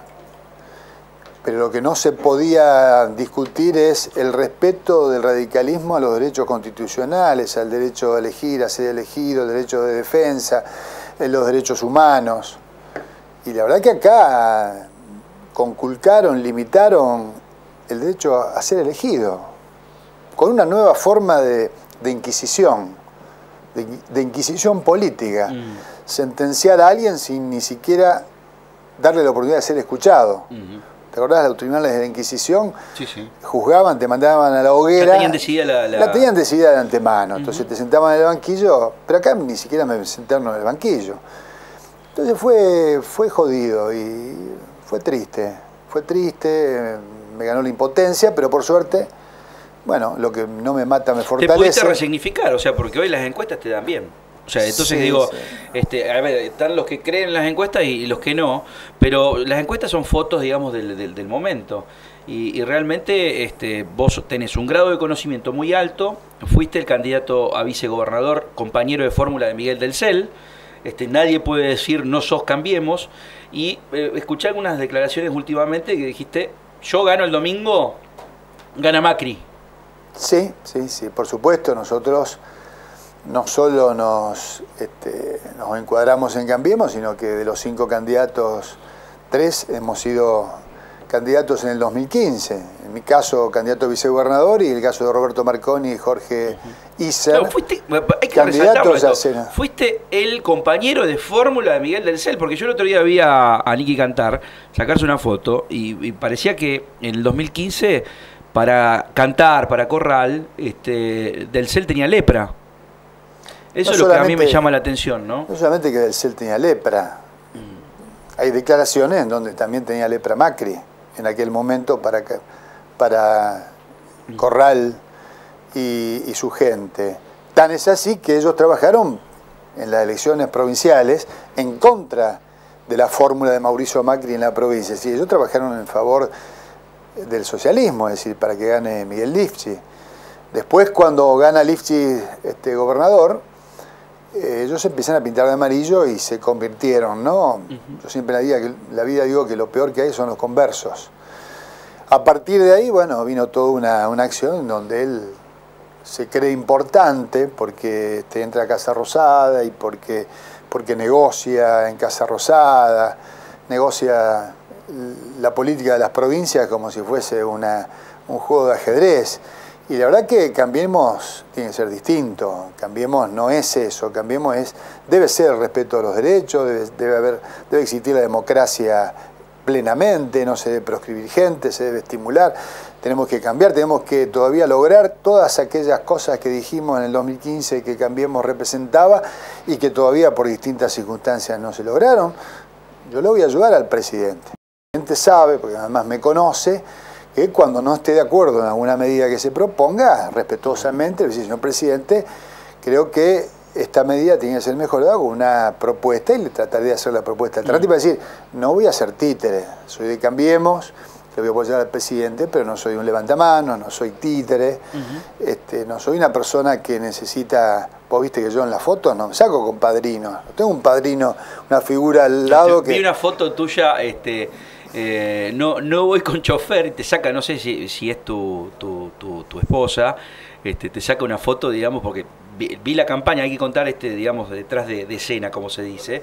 pero lo que no se podía discutir es el respeto del radicalismo a los derechos constitucionales, al derecho a elegir, a ser elegido, el derecho de defensa, los derechos humanos. Y la verdad que acá conculcaron, limitaron el derecho a ser elegido, con una nueva forma de, de inquisición, de, de inquisición política. Mm. Sentenciar a alguien sin ni siquiera darle la oportunidad de ser escuchado. Mm-hmm. ¿Te acordás de los tribunales de la Inquisición? Sí, sí. Juzgaban, te mandaban a la hoguera. Ya tenían decidida la, la... la tenían decidida de antemano. Entonces uh-huh. te sentaban en el banquillo, pero acá ni siquiera me sentaron en el banquillo. Entonces fue, fue jodido y fue triste. Fue triste, me ganó la impotencia, pero por suerte, bueno, lo que no me mata me fortalece. Te pudiste resignificar, o sea, porque hoy las encuestas te dan bien. O sea, entonces sí, digo, sí. este, a ver, están los que creen en las encuestas y, y los que no, pero las encuestas son fotos, digamos, del, del, del momento. Y, y realmente este, vos tenés un grado de conocimiento muy alto, fuiste el candidato a vicegobernador, compañero de fórmula de Miguel del Cel, este, nadie puede decir no sos Cambiemos, y eh, escuché algunas declaraciones últimamente que dijiste, yo gano el domingo, gana Macri. Sí, sí, sí, por supuesto, nosotros no solo nos, este, nos encuadramos en Cambiemos, sino que de los cinco candidatos, tres hemos sido candidatos en el dos mil quince. En mi caso, candidato a vicegobernador, y el caso de Roberto Marconi y Jorge Isser. No, fuiste, hay que candidatos a ser... Fuiste el compañero de fórmula de Miguel del Cel, porque yo el otro día vi a, a Nicky Cantar sacarse una foto y, y parecía que en el dos mil quince, para cantar, para Corral, este, del Cel tenía lepra. Eso no es lo que a mí me llama la atención, ¿no? No solamente que del Cel tenía lepra. Mm. Hay declaraciones en donde también tenía lepra Macri, en aquel momento, para, para mm. Corral y, y su gente. Tan es así que ellos trabajaron en las elecciones provinciales en contra de la fórmula de Mauricio Macri en la provincia. Sí, ellos trabajaron en favor del socialismo, es decir, para que gane Miguel Lifchi. Después, cuando gana Lifchi este, gobernador, Eh, ellos se empiezan a pintar de amarillo y se convirtieron, ¿no? Uh-huh. Yo siempre en la vida, la vida digo que lo peor que hay son los conversos. A partir de ahí, bueno, vino toda una, una acción en donde él se cree importante porque este, entra a Casa Rosada y porque, porque negocia en Casa Rosada, negocia la política de las provincias como si fuese una, un juego de ajedrez. Y la verdad que Cambiemos tiene que ser distinto. Cambiemos no es eso. Cambiemos es, debe ser el respeto a los derechos, debe, debe, haber, debe existir la democracia plenamente, no se debe proscribir gente, se debe estimular. Tenemos que cambiar, tenemos que todavía lograr todas aquellas cosas que dijimos en el dos mil quince que Cambiemos representaba y que todavía por distintas circunstancias no se lograron. Yo le voy a ayudar al presidente. El presidente sabe, porque además me conoce, que cuando no esté de acuerdo en alguna medida que se proponga, respetuosamente, le dice, señor presidente, creo que esta medida tiene que ser mejorada con una propuesta, y le trataré de hacer la propuesta alternativa. Es decir, no voy a ser títere, soy de Cambiemos, le voy a apoyar al presidente, pero no soy un levantamanos, no soy títere, uh-huh. este, no soy una persona que necesita, vos viste que yo en las fotos no me saco con padrinos, no tengo un padrino, una figura al lado yo que... Vi una foto tuya, este... Eh, no, no voy con chofer y te saca, no sé si, si es tu, tu, tu, tu esposa, este, te saca una foto, digamos, porque vi, vi la campaña, hay que contar, este, digamos, detrás de, de escena, como se dice.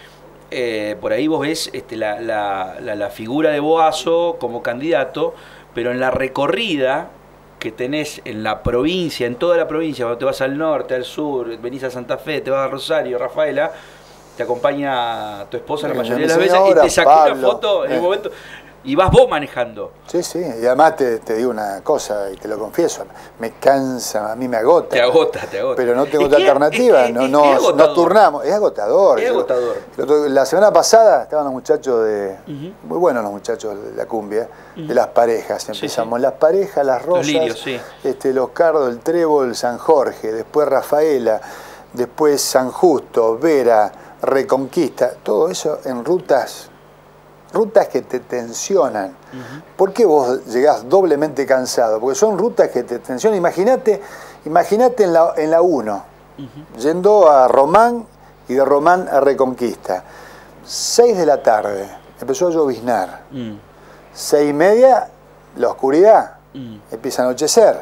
Eh, por ahí vos ves este, la, la, la, la figura de Boazo como candidato, pero en la recorrida que tenés en la provincia, en toda la provincia, cuando te vas al norte, al sur, venís a Santa Fe, te vas a Rosario, Rafaela, te acompaña tu esposa la mayoría de las veces y te sacó una foto en el momento. Y vas vos manejando. Sí, sí, y además te, te digo una cosa, y te lo confieso, me cansa, a mí me agota. Te agota, te agota. Pero no tengo Es otra que- alternativa, es que- no, es no, que es agotador. nos turnamos, es agotador. Es Yo- agotador. el otro- la semana pasada estaban los muchachos de, muy buenos los muchachos de la cumbia, de las parejas, empezamos las parejas, las rosas, lirios, sí. este, los cardos, el trébol, San Jorge, después Rafaela, después San Justo, Vera, Reconquista, todo eso en rutas, rutas que te tensionan. ¿Por qué vos llegás doblemente cansado? Porque son rutas que te tensionan. Imagínate, imagínate en la, en la uno, yendo a Román y de Román a Reconquista. seis de la tarde, empezó a lloviznar. Mm. seis y media, la oscuridad, empieza a anochecer.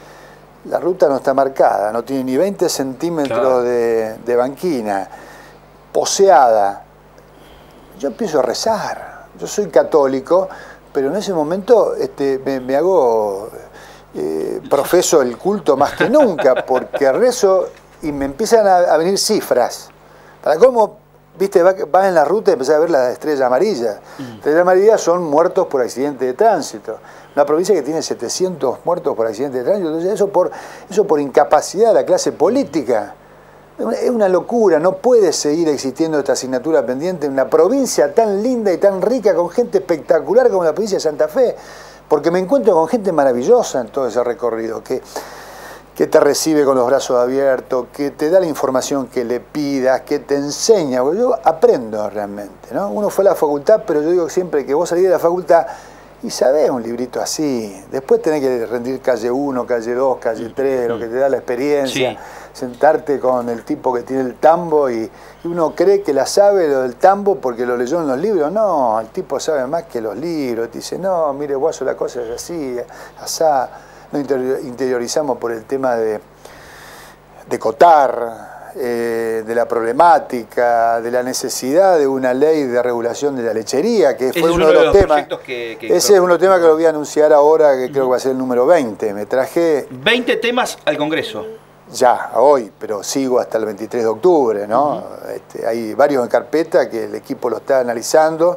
La ruta no está marcada, no tiene ni veinte centímetros Claro. de, de banquina, poseada. Yo empiezo a rezar. Yo soy católico, pero en ese momento este, me, me hago, eh, profeso el culto más que nunca, porque rezo y me empiezan a, a venir cifras. Para cómo, viste, vas va en la ruta y empezás a ver las estrellas amarillas. Las estrellas amarillas son muertos por accidente de tránsito. Una provincia que tiene setecientos muertos por accidente de tránsito. Entonces, eso por, eso por incapacidad de la clase política. Es una locura, no puede seguir existiendo esta asignatura pendiente en una provincia tan linda y tan rica, con gente espectacular como la provincia de Santa Fe, porque me encuentro con gente maravillosa en todo ese recorrido, que, que te recibe con los brazos abiertos, que te da la información que le pidas, que te enseña, porque yo aprendo realmente, ¿no? Uno fue a la facultad, pero yo digo siempre que vos salís de la facultad y sabés un librito así, después tenés que rendir calle uno, calle dos, calle tres, lo que te da la experiencia. Sí. Sentarte con el tipo que tiene el tambo y, y uno cree que la sabe lo del tambo porque lo leyó en los libros. No, el tipo sabe más que los libros. Te dice, no, mire, guaso, la cosa es así, asá. Nos interior- interiorizamos por el tema de, de Cotar, eh, de la problemática, de la necesidad de una ley de regulación de la lechería, que Ese fue es uno de los temas. proyectos que, que- Ese es uno de los temas que lo voy a anunciar ahora, que creo que va a ser el número veinte. Me traje veinte temas al Congreso. ya, hoy, pero sigo hasta el veintitrés de octubre, ¿no? Uh-huh. este, hay varios en carpeta que el equipo lo está analizando,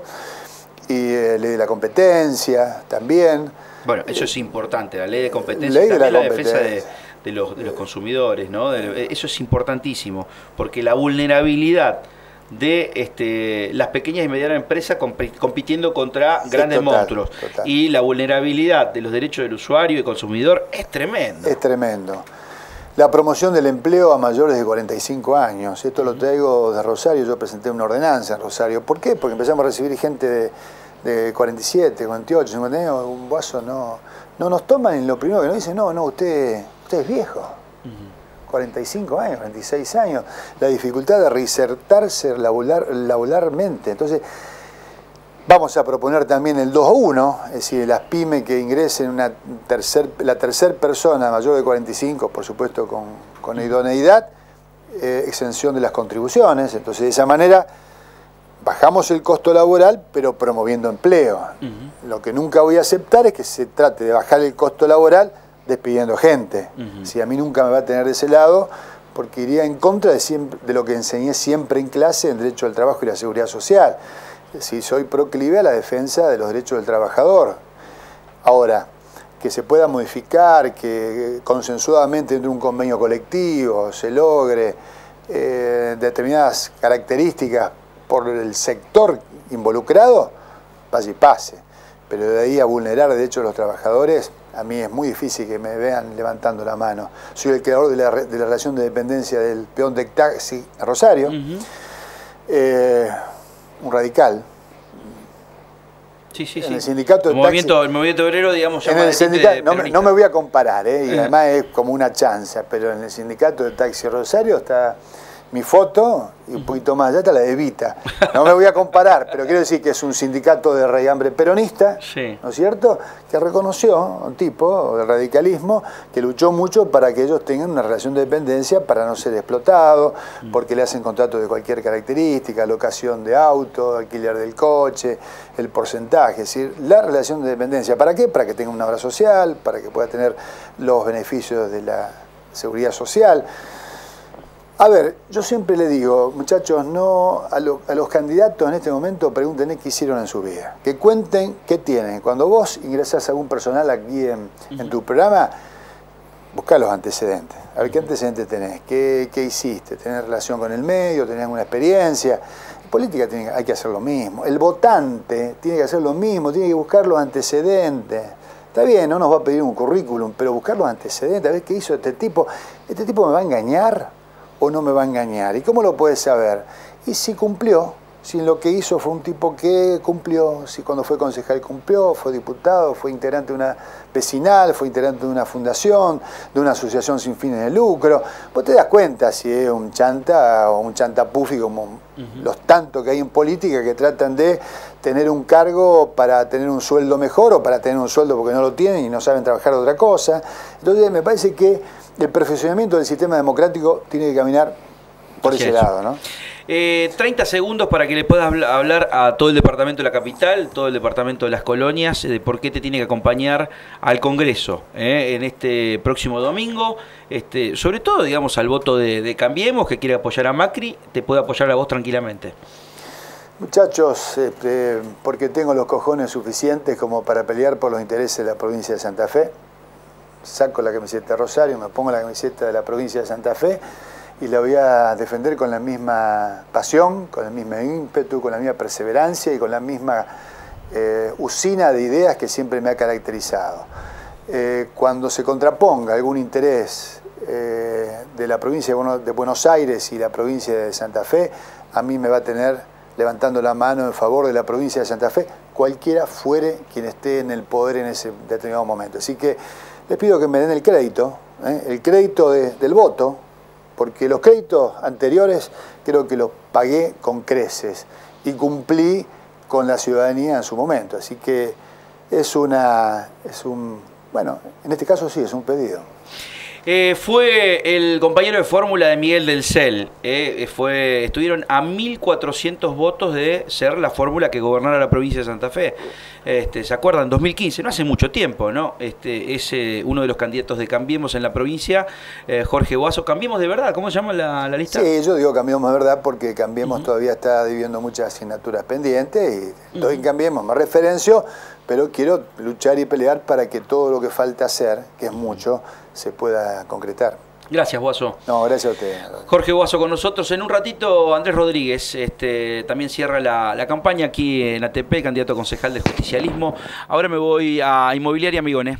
y eh, ley de la competencia también. Bueno, eso eh, es importante, la ley de competencia, ley de también la, la, defensa de, competencia. de, los, de los consumidores, ¿no? De- eso es importantísimo, porque la vulnerabilidad de este, las pequeñas y medianas empresas comp- compitiendo contra Sí, grandes total, monstruos. total. Y la vulnerabilidad de los derechos del usuario y consumidor es tremenda. Es tremendo. La promoción del empleo a mayores de cuarenta y cinco años. Esto lo traigo de Rosario. Yo presenté una ordenanza en Rosario. ¿Por qué? Porque empezamos a recibir gente de, de cuarenta y siete, cuarenta y ocho, cincuenta años. Un vaso no, no nos toman y lo primero que nos dicen, no, no, usted, usted es viejo. cuarenta y cinco años, cuarenta y seis años. La dificultad de reinsertarse laborar, laboralmente. Entonces, vamos a proponer también el dos a uno, es decir, las pymes que ingresen una tercer, la tercera persona mayor de cuarenta y cinco, por supuesto con, con idoneidad, eh, exención de las contribuciones. Entonces, de esa manera, bajamos el costo laboral, pero promoviendo empleo. Uh-huh. Lo que nunca voy a aceptar es que se trate de bajar el costo laboral despidiendo gente. Uh-huh. Si a mí nunca me va a tener de ese lado, porque iría en contra de, siempre, de lo que enseñé siempre en clase, el derecho al trabajo y la seguridad social. Si soy proclive a la defensa de los derechos del trabajador. Ahora, que se pueda modificar, que consensuadamente dentro de un convenio colectivo se logre eh, determinadas características por el sector involucrado, vaya y pase. Pero de ahí a vulnerar derechos de los trabajadores, a mí es muy difícil que me vean levantando la mano. Soy el creador de la, de la relación de dependencia del peón de taxi a Rosario. Uh-huh. eh, un radical. Sí, sí, en sí. el sindicato el de movimiento, taxi, el movimiento obrero, digamos, en el sindicato, no, me, no me voy a comparar, ¿eh? Y uh-huh. además es como una chanza, pero en el sindicato de Taxi Rosario está mi foto y un poquito más allá está la de Evita. No me voy a comparar, pero quiero decir que es un sindicato de raigambre peronista, sí. ¿no es cierto?, que reconoció un tipo del radicalismo que luchó mucho para que ellos tengan una relación de dependencia para no ser explotados, porque le hacen contratos de cualquier característica, locación de auto, alquiler del coche, el porcentaje, es decir, la relación de dependencia. ¿Para qué? Para que tenga una obra social, para que pueda tener los beneficios de la seguridad social. A ver, yo siempre le digo, muchachos, no a, lo, a los candidatos en este momento pregúntenle qué hicieron en su vida. Que cuenten qué tienen. Cuando vos ingresás a algún personal aquí en, uh-huh. en tu programa, buscá los antecedentes. A ver qué antecedentes tenés, qué, qué hiciste, tenés relación con el medio, tenés alguna experiencia. En política tiene, hay que hacer lo mismo. El votante tiene que hacer lo mismo, tiene que buscar los antecedentes. Está bien, no nos va a pedir un currículum, pero buscar los antecedentes, a ver qué hizo este tipo. ¿Este tipo me va a engañar o no me va a engañar? ¿Y cómo lo puedes saber? Y si cumplió, si lo que hizo fue un tipo que cumplió, si cuando fue concejal cumplió, fue diputado, fue integrante de una vecinal, fue integrante de una fundación, de una asociación sin fines de lucro. Vos te das cuenta si es un chanta o un chantapufi como uh-huh. los tantos que hay en política que tratan de tener un cargo para tener un sueldo mejor o para tener un sueldo porque no lo tienen y no saben trabajar otra cosa. Entonces me parece que el perfeccionamiento del sistema democrático tiene que caminar por ese lado, ¿no? Eh, treinta segundos para que le puedas hablar a todo el departamento de la capital, todo el departamento de las colonias, de por qué te tiene que acompañar al Congreso eh, en este próximo domingo. Este, sobre todo, digamos, al voto de, de Cambiemos, que quiere apoyar a Macri, te puede apoyar a vos tranquilamente. Muchachos, este, porque tengo los cojones suficientes como para pelear por los intereses de la provincia de Santa Fe. Saco la camiseta de Rosario, me pongo la camiseta de la provincia de Santa Fe y la voy a defender con la misma pasión, con el mismo ímpetu, con la misma perseverancia y con la misma eh, usina de ideas que siempre me ha caracterizado. Eh, cuando se contraponga algún interés eh, de la provincia de Buenos Aires y la provincia de Santa Fe, a mí me va a tener levantando la mano en favor de la provincia de Santa Fe, cualquiera fuere quien esté en el poder en ese determinado momento. Así que les pido que me den el crédito, ¿eh? el crédito de, del voto, porque los créditos anteriores creo que los pagué con creces y cumplí con la ciudadanía en su momento. Así que es una, es un, bueno, en este caso sí, es un pedido. Eh, fue el compañero de fórmula de Miguel del Cel. Eh, fue, estuvieron a mil cuatrocientos votos de ser la fórmula que gobernara la provincia de Santa Fe. Este, ¿se acuerdan? dos mil quince, no hace mucho tiempo, ¿no? Este, es eh, uno de los candidatos de Cambiemos en la provincia, eh, Jorge Boazo. ¿Cambiemos de verdad? ¿Cómo se llama la, la lista? Sí, yo digo Cambiemos de verdad porque Cambiemos uh-huh. todavía está debiendo muchas asignaturas pendientes y estoy en Cambiemos, me referencio, pero quiero luchar y pelear para que todo lo que falta hacer, que es mucho, se pueda concretar. Gracias, Boazo. No, gracias a usted. Jorge Boazo con nosotros. En un ratito, Andrés Rodríguez este, también cierra la, la campaña aquí en A T P, candidato a concejal del justicialismo. Ahora me voy a Inmobiliaria Migones.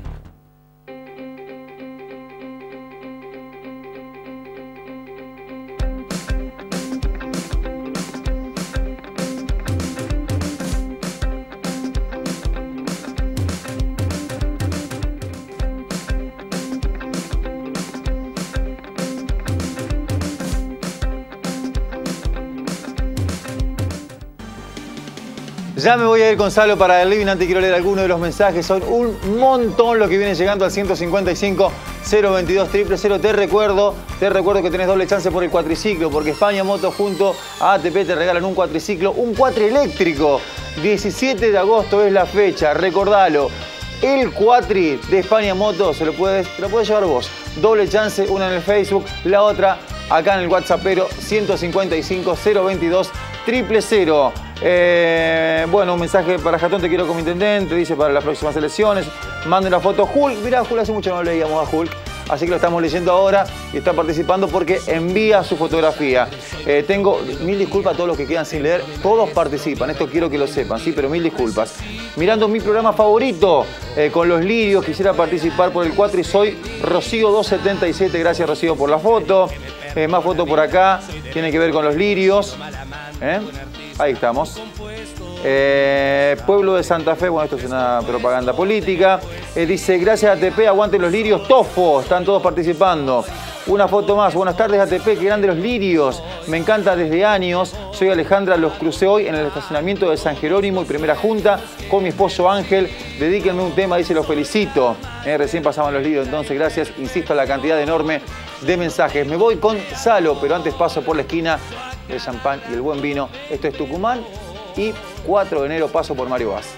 Ya me voy a ir, Gonzalo, para el living. Antes quiero leer algunos de los mensajes. Son un montón los que vienen llegando al ciento cincuenta y cinco, cero veintidós, cero cero cero. Te recuerdo, te recuerdo que tenés doble chance por el cuatriciclo, porque España Motos junto a A T P te regalan un cuatriciclo, un cuatri eléctrico. diecisiete de agosto es la fecha, recordalo. El cuatri de España Motos se lo puedes, te lo puedes llevar vos. Doble chance, una en el Facebook, la otra acá en el WhatsAppero ciento cincuenta y cinco, cero veintidós, cero cero cero. Eh, bueno, un mensaje para Jatón, te quiero como intendente, dice para las próximas elecciones. Mande una foto. Hulk, mirá, Hulk, hace mucho no leíamos a Hulk, así que lo estamos leyendo ahora y está participando porque envía su fotografía. Eh, tengo mil disculpas a todos los que quedan sin leer, todos participan, esto quiero que lo sepan, sí, pero mil disculpas. Mirando mi programa favorito, eh, con los lirios, quisiera participar por el cuatro y soy Rocío doscientos setenta y siete, gracias Rocío por la foto. Eh, más foto por acá, tiene que ver con los lirios. ¿Eh? Ahí estamos. Eh, Pueblo de Santa Fe, bueno, esto es una propaganda política. Eh, dice, gracias A T P, aguanten los lirios. Tofo, están todos participando. Una foto más. Buenas tardes A T P, qué grande los lirios. Me encanta desde años. Soy Alejandra, los crucé hoy en el estacionamiento de San Jerónimo y Primera Junta con mi esposo Ángel. Dedíquenme un tema, dice, los felicito. Eh, recién pasaban los lirios, entonces gracias. Insisto, a la cantidad enorme de mensajes. Me voy con Salo, pero antes paso por la esquina el champán y el buen vino. Esto es Tucumán y cuatro de enero paso por Mario Vaz.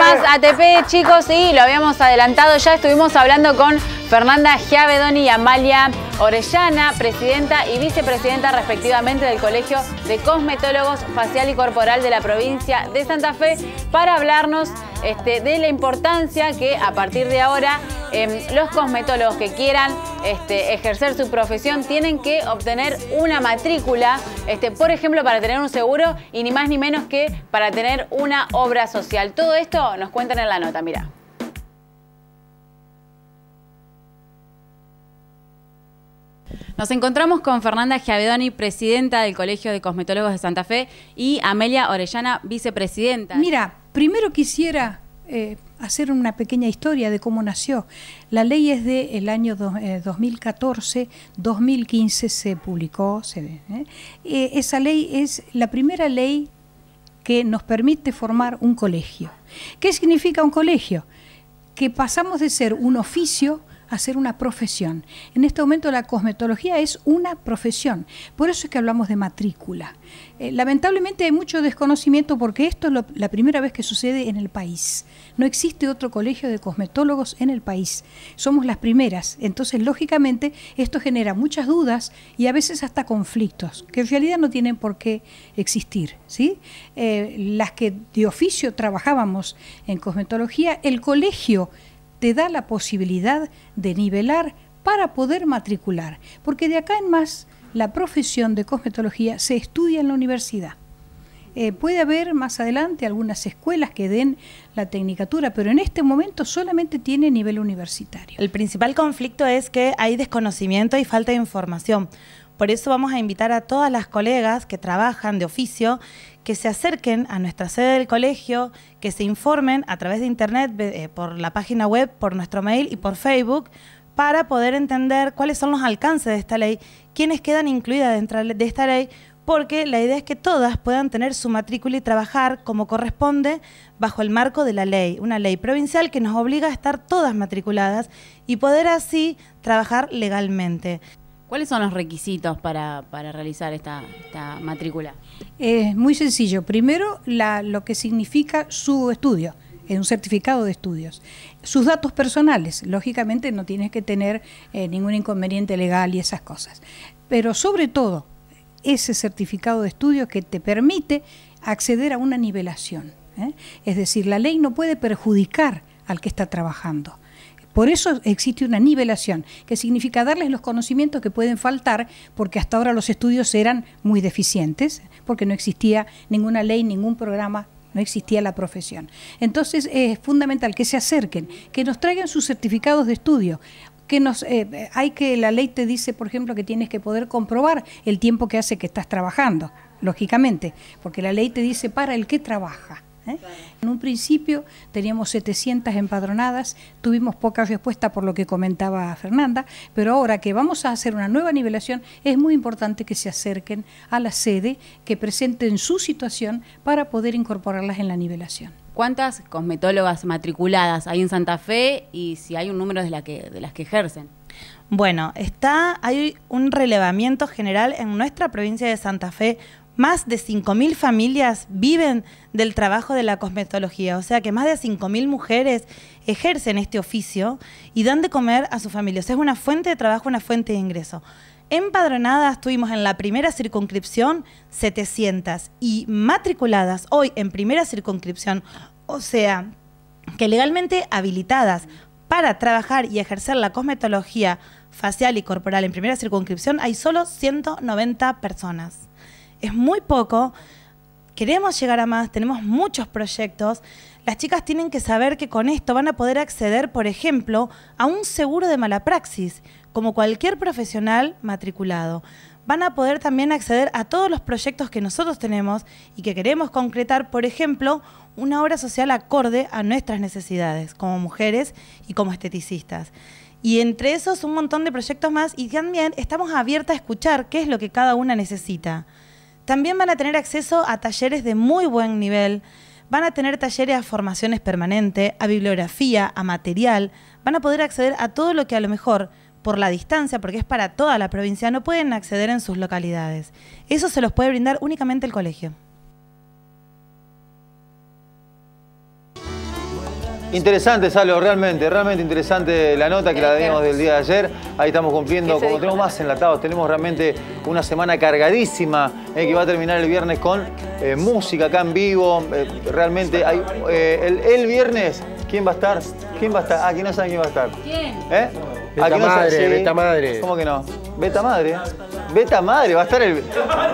más A T P, chicos, y lo habíamos adelantado ya, estuvimos hablando con Fernanda Schiavedoni y Amalia Orellana, presidenta y vicepresidenta respectivamente del Colegio de Cosmetólogos Facial y Corporal de la provincia de Santa Fe, para hablarnos este, de la importancia que a partir de ahora eh, los cosmetólogos que quieran este, ejercer su profesión tienen que obtener una matrícula, este, por ejemplo, para tener un seguro y ni más ni menos que para tener una obra social. Todo esto nos cuentan en la nota, mirá. Nos encontramos con Fernanda Schiavedoni, presidenta del Colegio de Cosmetólogos de Santa Fe, y Amelia Orellana, vicepresidenta. Mira, primero quisiera eh, hacer una pequeña historia de cómo nació. La ley es del año do, eh, dos mil catorce, dos mil quince se publicó. Se, eh, eh, esa ley es la primera ley que nos permite formar un colegio. ¿Qué significa un colegio? Que pasamos de ser un oficio a ser una profesión. En este momento la cosmetología es una profesión, por eso es que hablamos de matrícula. Eh, lamentablemente hay mucho desconocimiento porque esto es lo, la primera vez que sucede en el país. No existe otro colegio de cosmetólogos en el país. Somos las primeras, entonces lógicamente esto genera muchas dudas y a veces hasta conflictos, que en realidad no tienen por qué existir, ¿sí? Eh, las que de oficio trabajábamos en cosmetología, el colegio te da la posibilidad de nivelar para poder matricular, porque de acá en más la profesión de cosmetología se estudia en la universidad. Eh, puede haber más adelante algunas escuelas que den la tecnicatura, pero en este momento solamente tiene nivel universitario. El principal conflicto es que hay desconocimiento y falta de información. Por eso vamos a invitar a todas las colegas que trabajan de oficio que se acerquen a nuestra sede del colegio, que se informen a través de internet, eh, por la página web, por nuestro mail y por Facebook, para poder entender cuáles son los alcances de esta ley, quiénes quedan incluidas dentro de esta ley, porque la idea es que todas puedan tener su matrícula y trabajar como corresponde bajo el marco de la ley, una ley provincial que nos obliga a estar todas matriculadas y poder así trabajar legalmente. ¿Cuáles son los requisitos para, para realizar esta, esta matrícula? Es muy sencillo. Primero, la, lo que significa su estudio, un certificado de estudios. Sus datos personales, lógicamente no tienes que tener eh, ningún inconveniente legal y esas cosas. Pero sobre todo, ese certificado de estudios que te permite acceder a una nivelación, ¿eh? Es decir, la ley no puede perjudicar al que está trabajando. Por eso existe una nivelación, que significa darles los conocimientos que pueden faltar, porque hasta ahora los estudios eran muy deficientes, porque no existía ninguna ley, ningún programa, no existía la profesión. Entonces es fundamental que se acerquen, que nos traigan sus certificados de estudio, que nos eh, hay que, la ley te dice, por ejemplo, que tienes que poder comprobar el tiempo que hace que estás trabajando, lógicamente, porque la ley te dice para el que trabaja. ¿Eh? En un principio teníamos setecientas empadronadas, tuvimos poca respuesta por lo que comentaba Fernanda, pero ahora que vamos a hacer una nueva nivelación es muy importante que se acerquen a la sede, que presenten su situación para poder incorporarlas en la nivelación. ¿Cuántas cosmetólogas matriculadas hay en Santa Fe y si hay un número de, la que, de las que ejercen? Bueno, está, hay un relevamiento general en nuestra provincia de Santa Fe. Más de cinco mil familias viven del trabajo de la cosmetología, o sea que más de cinco mil mujeres ejercen este oficio y dan de comer a sus familias. O sea, es una fuente de trabajo, una fuente de ingreso. Empadronadas tuvimos en la primera circunscripción setecientas y matriculadas hoy en primera circunscripción, o sea que legalmente habilitadas para trabajar y ejercer la cosmetología facial y corporal en primera circunscripción hay solo ciento noventa personas. Es muy poco, queremos llegar a más, tenemos muchos proyectos. Las chicas tienen que saber que con esto van a poder acceder, por ejemplo, a un seguro de mala praxis, como cualquier profesional matriculado. Van a poder también acceder a todos los proyectos que nosotros tenemos y que queremos concretar, por ejemplo, una obra social acorde a nuestras necesidades como mujeres y como esteticistas. Y entre esos un montón de proyectos más, y también estamos abiertas a escuchar qué es lo que cada una necesita. También van a tener acceso a talleres de muy buen nivel, van a tener talleres a formaciones permanentes, a bibliografía, a material, van a poder acceder a todo lo que a lo mejor por la distancia, porque es para toda la provincia, no pueden acceder en sus localidades. Eso se los puede brindar únicamente el colegio. Interesante, Salo, realmente, realmente interesante la nota que la dimos del día de ayer. Ahí estamos cumpliendo, como tenemos más enlatados, tenemos realmente una semana cargadísima eh, que va a terminar el viernes con eh, música acá en vivo. Eh, realmente hay eh, el, el viernes, ¿quién va a estar? ¿Quién va a estar? Ah, ¿quién no sabe quién va a estar? ¿Quién? ¿Eh? Beta ¿A quién no sabe? Madre, Sí. Beta Madre. ¿Cómo que no? ¿Beta Madre? Beta Madre, va a estar el...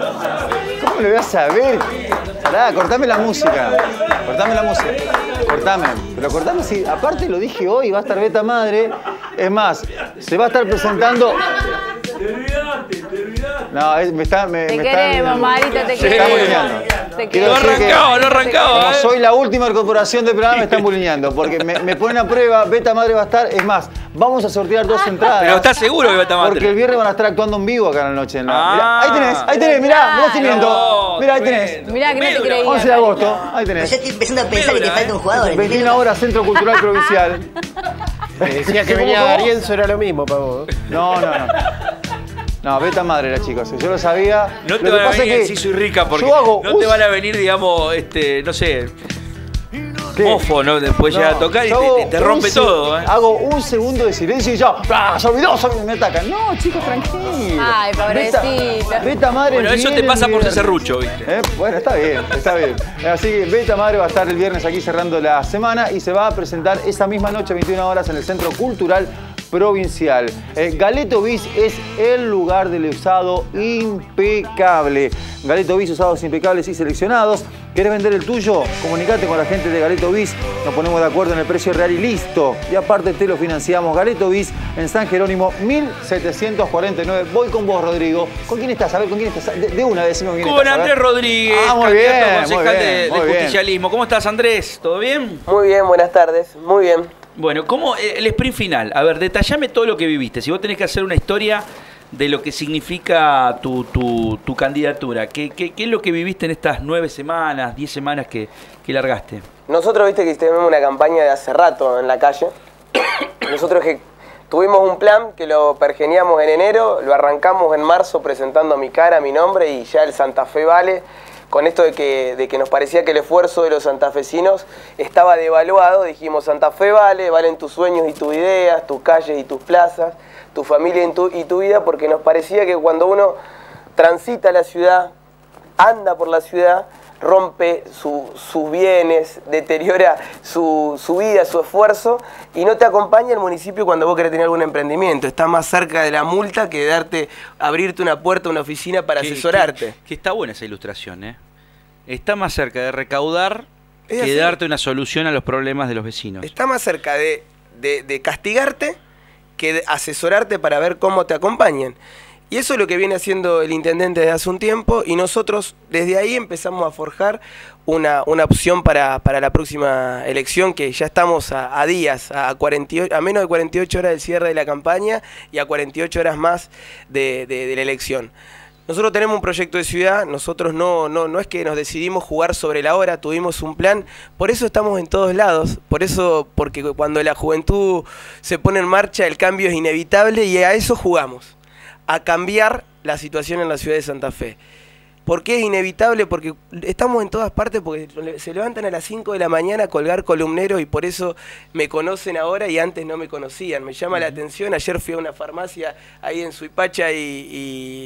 ¿Cómo lo voy a saber? Pará, cortame la música. Cortame la música. Cortame. Pero cortame si... Aparte lo dije hoy, va a estar Beta Madre. Es más, se va a estar presentando... Te olvidaste, te olvidaste. No, es- me está... Me, Te me queremos, está, Marito, te me está queremos. bulineando. Te Quiero queremos. decir que, arrancaba, no arrancaba, como ¿eh? soy la última incorporación del programa, me están bulineando. Porque me, me ponen a prueba, Beta Madre va a estar... Es más, vamos a sortear dos entradas. Pero ¿estás seguro que Beta Madre? Porque el viernes van a estar actuando en vivo acá en la noche. En la- Ah. Mirá, ahí tenés, ahí tenés, mirá, mirá si miento. No, Mirá, ahí tenés. Mirá que no te creía. once de agosto, ahí tenés. Yo estoy empezando a pensar que falta un jugador. veintiuna horas, Centro Cultural Provincial. Decía que ¿Cómo, venía cómo? D'Arienzo, era lo mismo para vos. No, no, no. No, Beta Madre era, chicos. Yo lo sabía. No te Lo que van a pasa venir es el que Sisu y Rica porque yo hago no te un- van a venir, digamos, este, no sé, ¿Qué? mofo, ¿no? Después No, llega a tocar y yo te, hago te- te un rompe se- todo, ¿eh? Hago un segundo de silencio y ya. ¡Ah! Se olvidó, se olvidó, me atacan. No, chicos, tranquilos. Ay, pobrecito. Beta, Beta Madre. Bueno, eso te viene pasa el por ser viernes. serrucho, ¿viste? Eh, Bueno, está bien, está bien. Así que Beta Madre va a estar el viernes aquí cerrando la semana y se va a presentar esa misma noche, veintiuna horas, en el Centro Cultural Provincial. Eh, Galeto Bis es el lugar del usado impecable. Galeto Bis, usados impecables y seleccionados. ¿Querés vender el tuyo? Comunicate con la gente de Galeto Bis. Nos ponemos de acuerdo en el precio real y listo. Y aparte te lo financiamos. Galeto Bis en San Jerónimo, mil setecientos cuarenta y nueve. Voy con vos, Rodrigo. ¿Con quién estás? A ver, ¿con quién estás? De, de una vez, decime con quién Con estás. a ver. Andrés Rodríguez, Ah, muy candidato a bien, concejal muy de, bien, de muy bien. justicialismo. ¿Cómo estás, Andrés? ¿Todo bien? Muy bien, buenas tardes. Muy bien. Bueno, ¿cómo eh, el sprint final? A ver, detallame todo lo que viviste. Si vos tenés que hacer una historia de lo que significa tu, tu, tu candidatura, ¿Qué, qué, ¿qué es lo que viviste en estas nueve semanas, diez semanas que, que largaste? Nosotros, viste que tenemos una campaña de hace rato en la calle. Nosotros que tuvimos un plan que lo pergeniamos en enero, lo arrancamos en marzo presentando mi cara, mi nombre y ya el Santa Fe vale. Con esto de que, de que nos parecía que el esfuerzo de los santafesinos estaba devaluado, dijimos Santa Fe vale, valen tus sueños y tus ideas, tus calles y tus plazas, tu familia y tu, y tu vida, porque nos parecía que cuando uno transita la ciudad, anda por la ciudad, rompe su- sus bienes, deteriora su, su vida, su esfuerzo, y no te acompaña el municipio cuando vos querés tener algún emprendimiento. Está más cerca de la multa que de darte, abrirte una puerta, una oficina para Que- asesorarte. Que, que está buena esa ilustración, ¿eh? Está más cerca de recaudar Es que así. de darte una solución a los problemas de los vecinos. Está más cerca de, de- de castigarte que de asesorarte para ver cómo te acompañan. Y eso es lo que viene haciendo el intendente desde hace un tiempo y nosotros desde ahí empezamos a forjar una, una opción para, para la próxima elección, que ya estamos a, a días, a, cuarenta y ocho, a menos de cuarenta y ocho horas del cierre de la campaña y a cuarenta y ocho horas más de, de- de la elección. Nosotros tenemos un proyecto de ciudad, nosotros no, no, no es que nos decidimos jugar sobre la hora, tuvimos un plan, por eso estamos en todos lados, por eso, porque cuando la juventud se pone en marcha el cambio es inevitable y a eso jugamos, a cambiar la situación en la ciudad de Santa Fe. ¿Por qué es inevitable? Porque estamos en todas partes, porque se levantan a las cinco de la mañana a colgar columneros y por eso me conocen ahora y antes no me conocían. Me llama la atención, ayer fui a una farmacia ahí en Suipacha y... y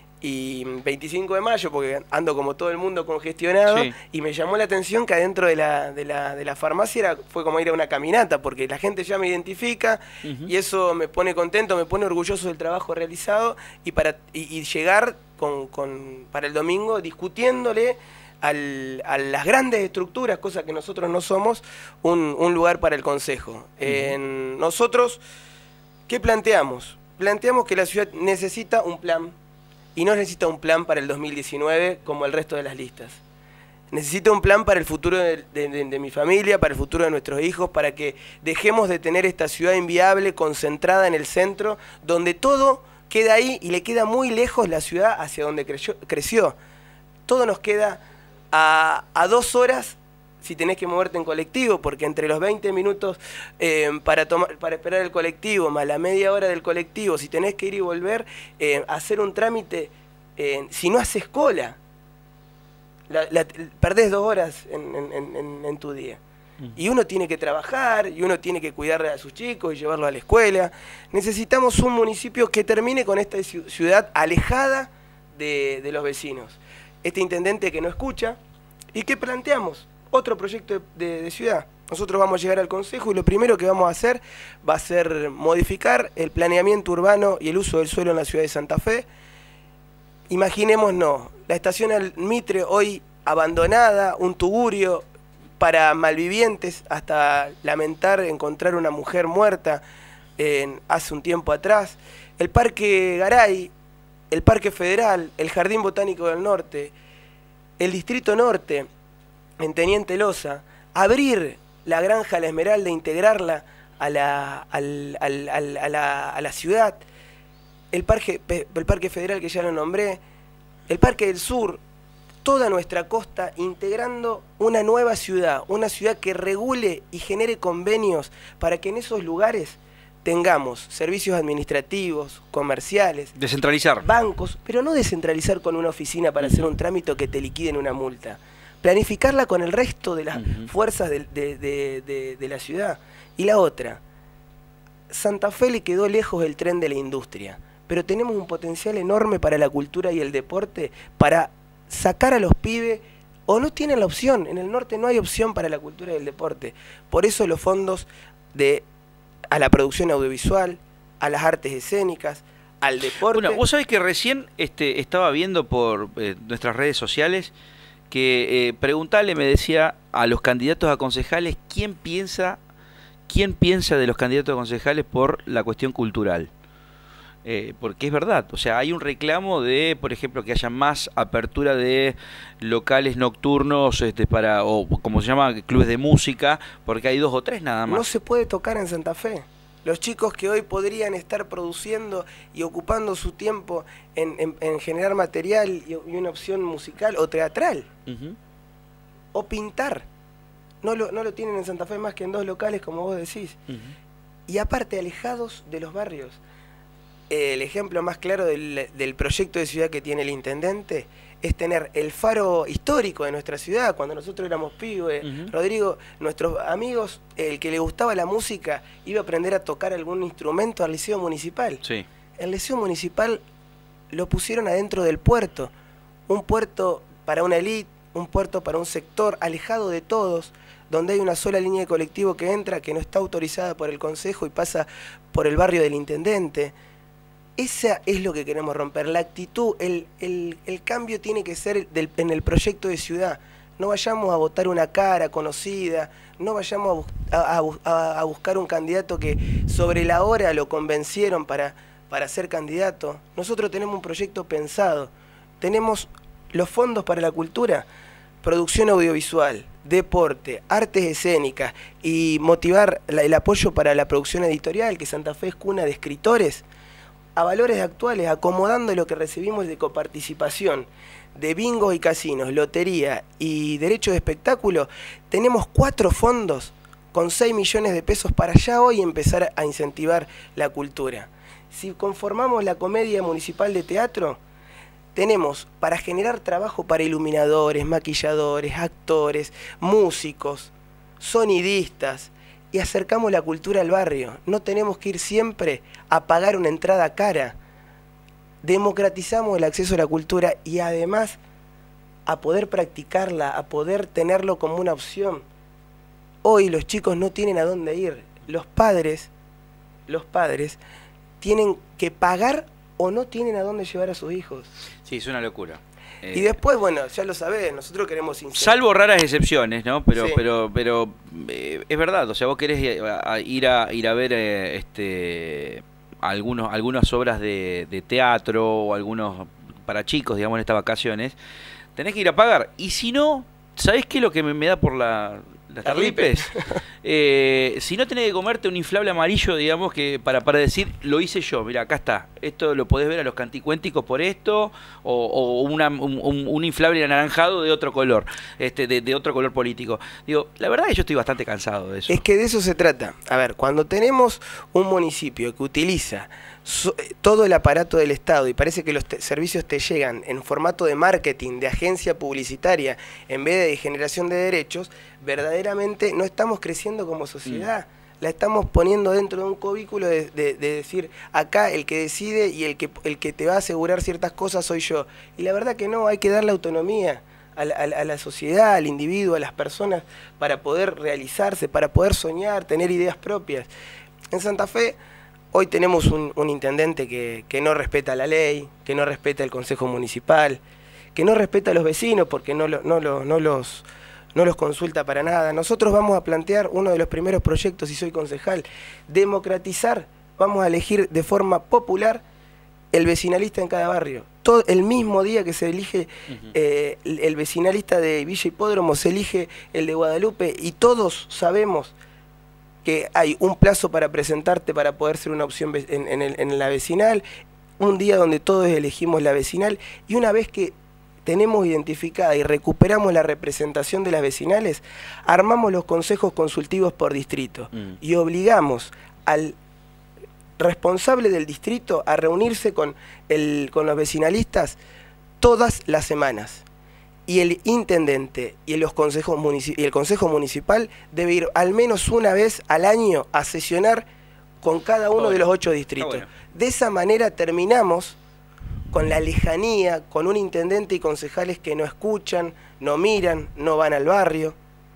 y veinticinco de mayo, porque ando como todo el mundo congestionado, Sí. y me llamó la atención que adentro de la, de la, de la farmacia era, fue como ir a una caminata, porque la gente ya me identifica, Ujú. y eso me pone contento, me pone orgulloso del trabajo realizado, y para y, y llegar con, con, para el domingo discutiéndole al, a las grandes estructuras, cosa que nosotros no somos, un, un lugar para el Consejo. En nosotros, ¿qué planteamos? Planteamos que la ciudad necesita un plan, y no necesita un plan para el dos mil diecinueve como el resto de las listas. Necesita un plan para el futuro de, de- de- de mi familia, para el futuro de nuestros hijos, para que dejemos de tener esta ciudad inviable, concentrada en el centro, donde todo queda ahí y le queda muy lejos la ciudad hacia donde creció. creció. Todo nos queda a, a dos horas si tenés que moverte en colectivo, porque entre los veinte minutos eh, para, tomar, para esperar el colectivo, más la media hora del colectivo, si tenés que ir y volver, eh, hacer un trámite, eh, si no haces cola, la, la- perdés dos horas en, en- en- en tu día. Y uno tiene que trabajar, y uno tiene que cuidarle a sus chicos y llevarlos a la escuela. Necesitamos un municipio que termine con esta ciudad alejada de, de los vecinos. Este intendente que no escucha, y que planteamos otro proyecto de, de, de ciudad. Nosotros vamos a llegar al Consejo y lo primero que vamos a hacer va a ser modificar el planeamiento urbano y el uso del suelo en la ciudad de Santa Fe. Imaginémonos, la estación al Mitre hoy abandonada, un tugurio para malvivientes, hasta lamentar encontrar una mujer muerta en, hace un tiempo atrás. El Parque Garay, el Parque Federal, el Jardín Botánico del Norte, el Distrito Norte, en Teniente Loza, abrir la Granja La Esmeralda, integrarla a la, al, al, al, a la, a la ciudad, el parque, el Parque Federal que ya lo nombré, el Parque del Sur, toda nuestra costa, integrando una nueva ciudad, una ciudad que regule y genere convenios para que en esos lugares tengamos servicios administrativos, comerciales, descentralizar, bancos, pero no descentralizar con una oficina para hacer un trámite que te liquiden una multa. Planificarla con el resto de las uh-huh. fuerzas de, de, de, de, de la ciudad. Y la otra, Santa Fe le quedó lejos el tren de la industria, pero tenemos un potencial enorme para la cultura y el deporte, para sacar a los pibes, o no tienen la opción. En el norte no hay opción para la cultura y el deporte. Por eso los fondos de a la producción audiovisual, a las artes escénicas, al deporte. Bueno, vos sabés que recién este, estaba viendo por eh, nuestras redes sociales que eh, preguntarle, me decía, a los candidatos a concejales quién piensa, quién piensa de los candidatos a concejales por la cuestión cultural. Eh, porque es verdad, o sea, hay un reclamo de, por ejemplo, que haya más apertura de locales nocturnos este, para, o como se llama, clubes de música, porque hay dos o tres nada más. No se puede tocar en Santa Fe. Los chicos que hoy podrían estar produciendo y ocupando su tiempo en, en, en generar material y, y una opción musical o teatral, uh-huh. o pintar, no lo, no lo tienen en Santa Fe más que en dos locales, como vos decís. Uh-huh. Y aparte, alejados de los barrios. El ejemplo más claro del, del proyecto de ciudad que tiene el intendente es tener el faro histórico de nuestra ciudad. Cuando nosotros éramos pibes, uh-huh. Rodrigo, nuestros amigos, el que le gustaba la música, iba a aprender a tocar algún instrumento al liceo municipal. Sí. El liceo municipal lo pusieron adentro del puerto. Un puerto para una élite, un puerto para un sector alejado de todos, donde hay una sola línea de colectivo que entra, que no está autorizada por el consejo y pasa por el barrio del intendente. Esa es lo que queremos romper, la actitud, el, el, el cambio tiene que ser del, en el proyecto de ciudad. No vayamos a votar una cara conocida, no vayamos a, a, a buscar un candidato que sobre la hora lo convencieron para, para ser candidato. Nosotros tenemos un proyecto pensado, tenemos los fondos para la cultura, producción audiovisual, deporte, artes escénicas y motivar la, el apoyo para la producción editorial, que Santa Fe es cuna de escritores, a valores actuales, acomodando lo que recibimos de coparticipación, de bingos y casinos, lotería y derechos de espectáculo, tenemos cuatro fondos con seis millones de pesos para ya hoy empezar a incentivar la cultura. Si conformamos la Comedia Municipal de Teatro, tenemos para generar trabajo para iluminadores, maquilladores, actores, músicos, sonidistas, y acercamos la cultura al barrio. No tenemos que ir siempre a pagar una entrada cara. Democratizamos el acceso a la cultura y además a poder practicarla, a poder tenerlo como una opción. Hoy los chicos no tienen a dónde ir. Los padres, los padres tienen que pagar o no tienen a dónde llevar a sus hijos. Sí, es una locura. Eh, y después, bueno, ya lo sabés, nosotros queremos... Salvo raras excepciones, ¿no? Pero sí. pero pero eh, es verdad, o sea, vos querés ir a ir a, ir a ver eh, este algunos algunas obras de, de teatro o algunos para chicos, digamos, en estas vacaciones, tenés que ir a pagar. Y si no, ¿sabés qué es lo que me, me da por la... las tarlipes? eh, si no tenés que comerte un inflable amarillo, digamos, que para, para decir, lo hice yo, mira, acá está, esto lo podés ver a los canticuénticos por esto, o, o una, un, un, un inflable anaranjado de otro color, este de, de otro color político. Digo, la verdad es que yo estoy bastante cansado de eso. Es que de eso se trata. A ver, cuando tenemos un municipio que utiliza so, todo el aparato del Estado, y parece que los te servicios te llegan en formato de marketing, de agencia publicitaria, en vez de generación de derechos, verdaderamente no estamos creciendo como sociedad. Mm. La estamos poniendo dentro de un cubículo de, de, de decir, acá el que decide y el que, el que te va a asegurar ciertas cosas soy yo. Y la verdad que no, hay que darle autonomía a la, a la sociedad, al individuo, a las personas, para poder realizarse, para poder soñar, tener ideas propias. En Santa Fe hoy tenemos un, un intendente que, que no respeta la ley, que no respeta el Consejo Municipal, que no respeta a los vecinos porque no, lo, no, lo, no los... no los consulta para nada. Nosotros vamos a plantear uno de los primeros proyectos, y soy concejal, democratizar, vamos a elegir de forma popular el vecinalista en cada barrio. Todo, el mismo día que se elige uh-huh. eh, el, el vecinalista de Villa Hipódromo, se elige el de Guadalupe, y todos sabemos que hay un plazo para presentarte para poder ser una opción en, en, el, en la vecinal, un día donde todos elegimos la vecinal, y una vez que tenemos identificada y recuperamos la representación de las vecinales, armamos los consejos consultivos por distrito mm. y obligamos al responsable del distrito a reunirse con, el, con los vecinalistas todas las semanas. Y el intendente y, los consejos y el consejo municipal debe ir al menos una vez al año a sesionar con cada uno oh, de los ocho distritos. Oh, bueno. De esa manera terminamos con la lejanía, con un intendente y concejales que no escuchan, no miran, no van al barrio.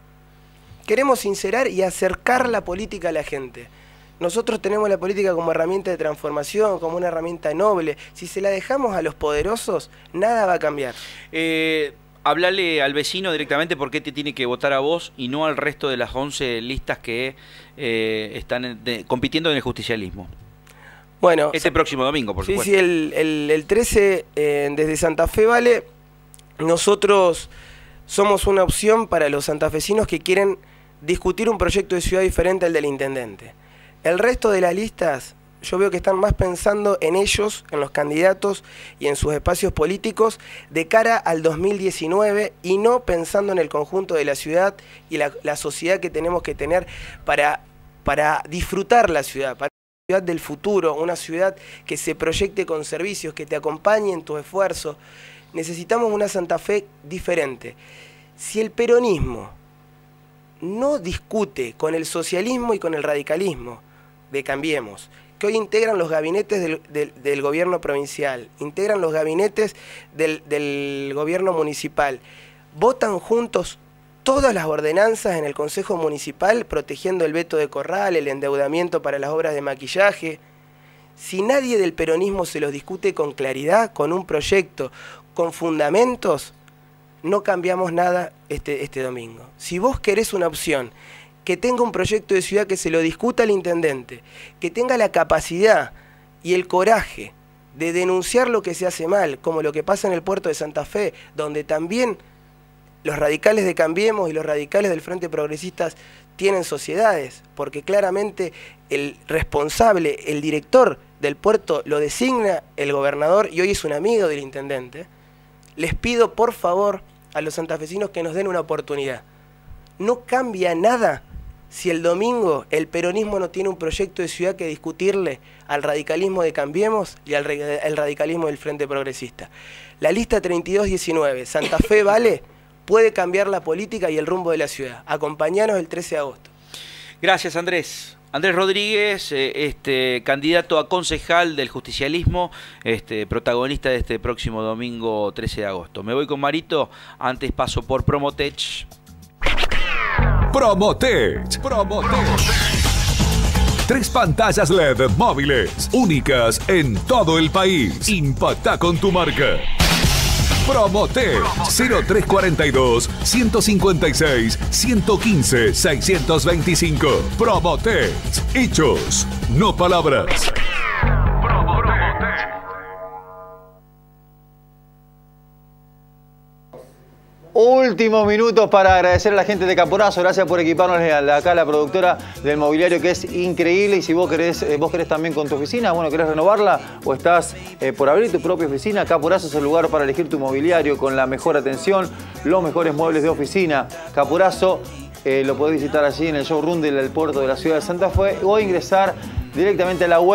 Queremos sincerar y acercar la política a la gente. Nosotros tenemos la política como herramienta de transformación, como una herramienta noble. Si se la dejamos a los poderosos, nada va a cambiar. Eh, hablale al vecino directamente por qué te tiene que votar a vos y no al resto de las once listas que eh, están de, compitiendo en el justicialismo. Bueno, este próximo domingo, por sí, supuesto. Sí, el, el, el trece, eh, desde Santa Fe Vale, nosotros somos una opción para los santafesinos que quieren discutir un proyecto de ciudad diferente al del intendente. El resto de las listas, yo veo que están más pensando en ellos, en los candidatos y en sus espacios políticos de cara al dos mil diecinueve, y no pensando en el conjunto de la ciudad y la, la sociedad que tenemos que tener para, para disfrutar la ciudad, para ciudad del futuro, una ciudad que se proyecte con servicios, que te acompañe en tu esfuerzo. Necesitamos una Santa Fe diferente. Si el peronismo no discute con el socialismo y con el radicalismo de Cambiemos, que hoy integran los gabinetes del, del, del gobierno provincial, integran los gabinetes del, del gobierno municipal, votan juntos todas las ordenanzas en el Consejo Municipal, protegiendo el veto de corral, el endeudamiento para las obras de maquillaje. Si nadie del peronismo se los discute con claridad, con un proyecto, con fundamentos, no cambiamos nada este, este domingo. Si vos querés una opción que tenga un proyecto de ciudad que se lo discuta al intendente, que tenga la capacidad y el coraje de denunciar lo que se hace mal, como lo que pasa en el puerto de Santa Fe, donde también los radicales de Cambiemos y los radicales del Frente Progresistas tienen sociedades, porque claramente el responsable, el director del puerto lo designa el gobernador y hoy es un amigo del intendente. Les pido por favor a los santafesinos que nos den una oportunidad. No cambia nada si el domingo el peronismo no tiene un proyecto de ciudad que discutirle al radicalismo de Cambiemos y al, al radicalismo del Frente Progresista. La lista treinta y dos diecinueve, Santa Fe Vale, puede cambiar la política y el rumbo de la ciudad. Acompañanos el trece de agosto. Gracias, Andrés. Andrés Rodríguez, eh, este, candidato a concejal del justicialismo, este, protagonista de este próximo domingo trece de agosto. Me voy con Marito, antes paso por Promotech. Promotech. Promotech. Tres pantallas L E D móviles, únicas en todo el país. Impacta con tu marca. Promotech cero tres cuarenta y dos, ciento cincuenta y seis, ciento quince, seiscientos veinticinco. Promotech. Hechos, no palabras. Últimos minutos para agradecer a la gente de Caporazo. Gracias por equiparnos acá la productora del mobiliario, que es increíble. Y si vos querés, vos querés también con tu oficina, bueno, querés renovarla o estás eh, por abrir tu propia oficina, Caporazo es el lugar para elegir tu mobiliario con la mejor atención, los mejores muebles de oficina. Caporazo eh, lo podés visitar allí en el showroom del puerto de la ciudad de Santa Fe o ingresar directamente a la web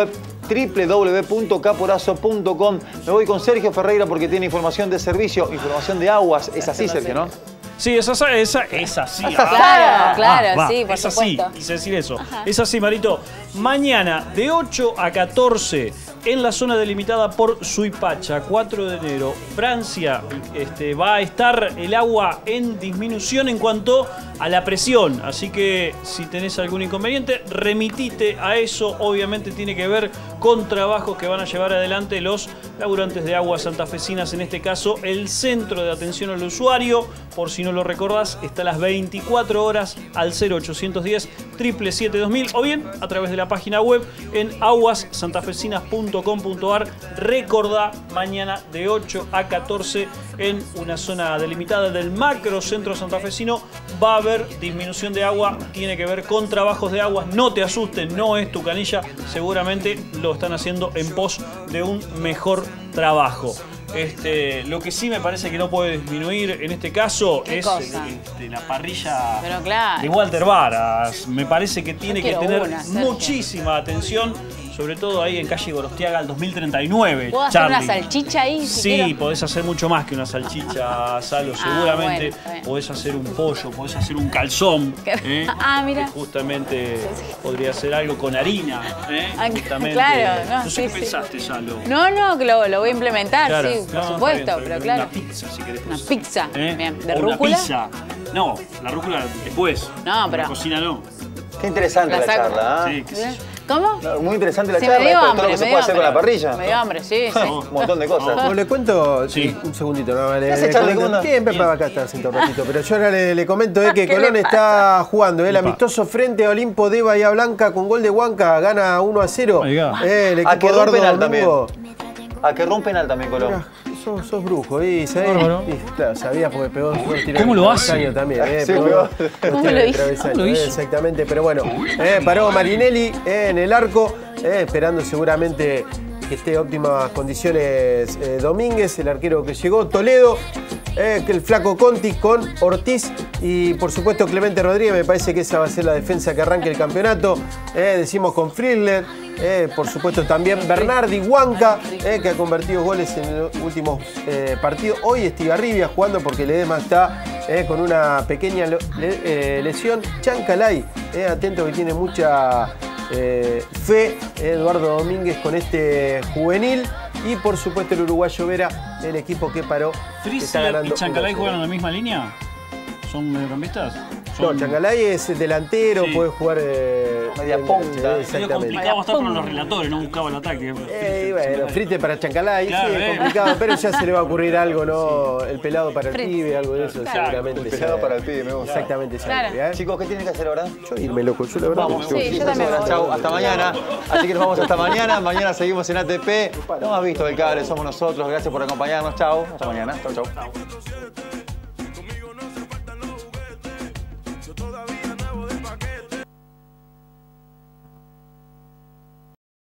doble u doble u doble u punto caporazo punto com. Me voy con Sergio Ferreira porque tiene información de servicio, información de aguas. Es así, Sergio, ¿no? Sí, es así, es, es así. Claro, claro, Ah, va, sí, por es así, supuesto. quise decir eso. Ajá. Es así, Marito. Mañana de ocho a catorce en la zona delimitada por Suipacha, cuatro de enero, Francia, este, va a estar el agua en disminución en cuanto a la presión. Así que si tenés algún inconveniente, remitite a eso. Obviamente tiene que ver con trabajos que van a llevar adelante los laburantes de aguas santafesinas, en este caso el Centro de Atención al Usuario. Por si no lo recordás, está a las veinticuatro horas al cero ochocientos diez, siete siete siete dos mil o bien a través de la página web en aguas santafesinas punto com punto ar. Recordá, mañana de ocho a catorce en una zona delimitada del macro centro santafesino va a haber disminución de agua. Tiene que ver con trabajos de aguas. No te asustes, no es tu canilla. Seguramente lo están haciendo en pos de un mejor trabajo. Este, lo que sí me parece que no puede disminuir en este caso ¿Qué es cosa? este, la parrilla Pero claro. de Walter Varas. Me parece que tiene que quiero tener una, Sergio. muchísima atención, sobre todo ahí en calle Gorostiaga al dos mil treinta y nueve. ¿Puedo hacer Charlie. una salchicha ahí? Si Sí, quiero? podés hacer mucho más que una salchicha, Salo, Ah, seguramente. bueno, está bien. Podés hacer un pollo, podés hacer un calzón. ¿Qué? ¿eh? Ah, mira. Que justamente podría ser algo con harina. ¿eh? Ah, Justamente. claro, no, sé sí, qué sí. pensaste, Salo. No, no, que lo, lo voy a implementar, Claro. sí, No, por está supuesto, bien, pero una claro. pizza, si querés. Una pizza, ¿Eh? bien. ¿De O una rúcula? pizza. No, la rúcula después. No, pero- La cocina no. Qué interesante La la, saco. charla. ¿ah? Sí, qué sé yo. ¿Cómo? No, muy interesante la Se charla. me dio esto de hambre, todo lo que se me puede dio hacer con la hambre. parrilla. Me dio hambre, sí, sí. Un montón de cosas. Bueno, le cuento Sí. un segundito, no, le, ¿Qué hace, le Charlie? comento- ¿Cómo andás? Bien, Pepa, acá está, siento un ratito. Pero yo ahora le, le comento eh, que ¿Qué Colón le pasa? está jugando el Epa. amistoso frente a Olimpo de Bahía Blanca con gol de Huanca, gana uno a cero. Oiga. Eh, el A equipo que Eduardo rompen al también. Domingo. A que rompen al también, Colón. Mirá, sos, sos brujo, ¿y sabés? Bárbaro. Y, claro, sabía porque pegó dos tiros ¿Cómo de lo hace? travesaño también, eh, Sí, pegó pegó. dos ¿Cómo tiros lo de hizo? travesaño, ¿Cómo lo hizo? eh, exactamente, pero bueno, eh, paró Marinelli eh, en el arco, eh, esperando seguramente que esté en óptimas condiciones eh, Domínguez, el arquero que llegó, Toledo, eh, que el flaco Conti con Ortiz y por supuesto Clemente Rodríguez. Me parece que esa va a ser la defensa que arranque el campeonato. Eh, decimos con Friedler, eh, por supuesto también Bernardi Huanca, eh, que ha convertido goles en los últimos eh, partidos. Hoy Estigarribia jugando porque Ledesma está eh, con una pequeña lo- le- eh, lesión. Chancalay, eh, atento que tiene mucha eh, fe, eh, Eduardo Domínguez con este juvenil. Y por supuesto el uruguayo Vera, el equipo que paró. que está ¿Frizzler ganando y Chancalay uno a cero. juegan en la misma línea? ¿Son mediocampistas? No, Son- Chancalay es delantero, Sí. puede jugar eh, Media en- punta. eh, Medio exactamente. complicado estar para los relatores, no buscaba la táctica. Eh, y bueno, frite para Chancalay, Claro, sí, es eh. complicado, pero ya se le va a ocurrir algo, ¿no? El pelado para el Frite. pibe, algo de eso, Claro. seguramente. El pelado se- para el pibe, me gusta. Exactamente, Claro. sale, ¿eh? Chicos, ¿qué tienen que hacer ahora? Yo irme loco, yo la verdad. Vamos. que- Sí, yo también me voy. Chau, hasta mañana. Así que nos vamos hasta mañana. Mañana seguimos en A T P. No has visto el cable, somos nosotros. Gracias por acompañarnos. Chau. Hasta mañana. Chau, chau.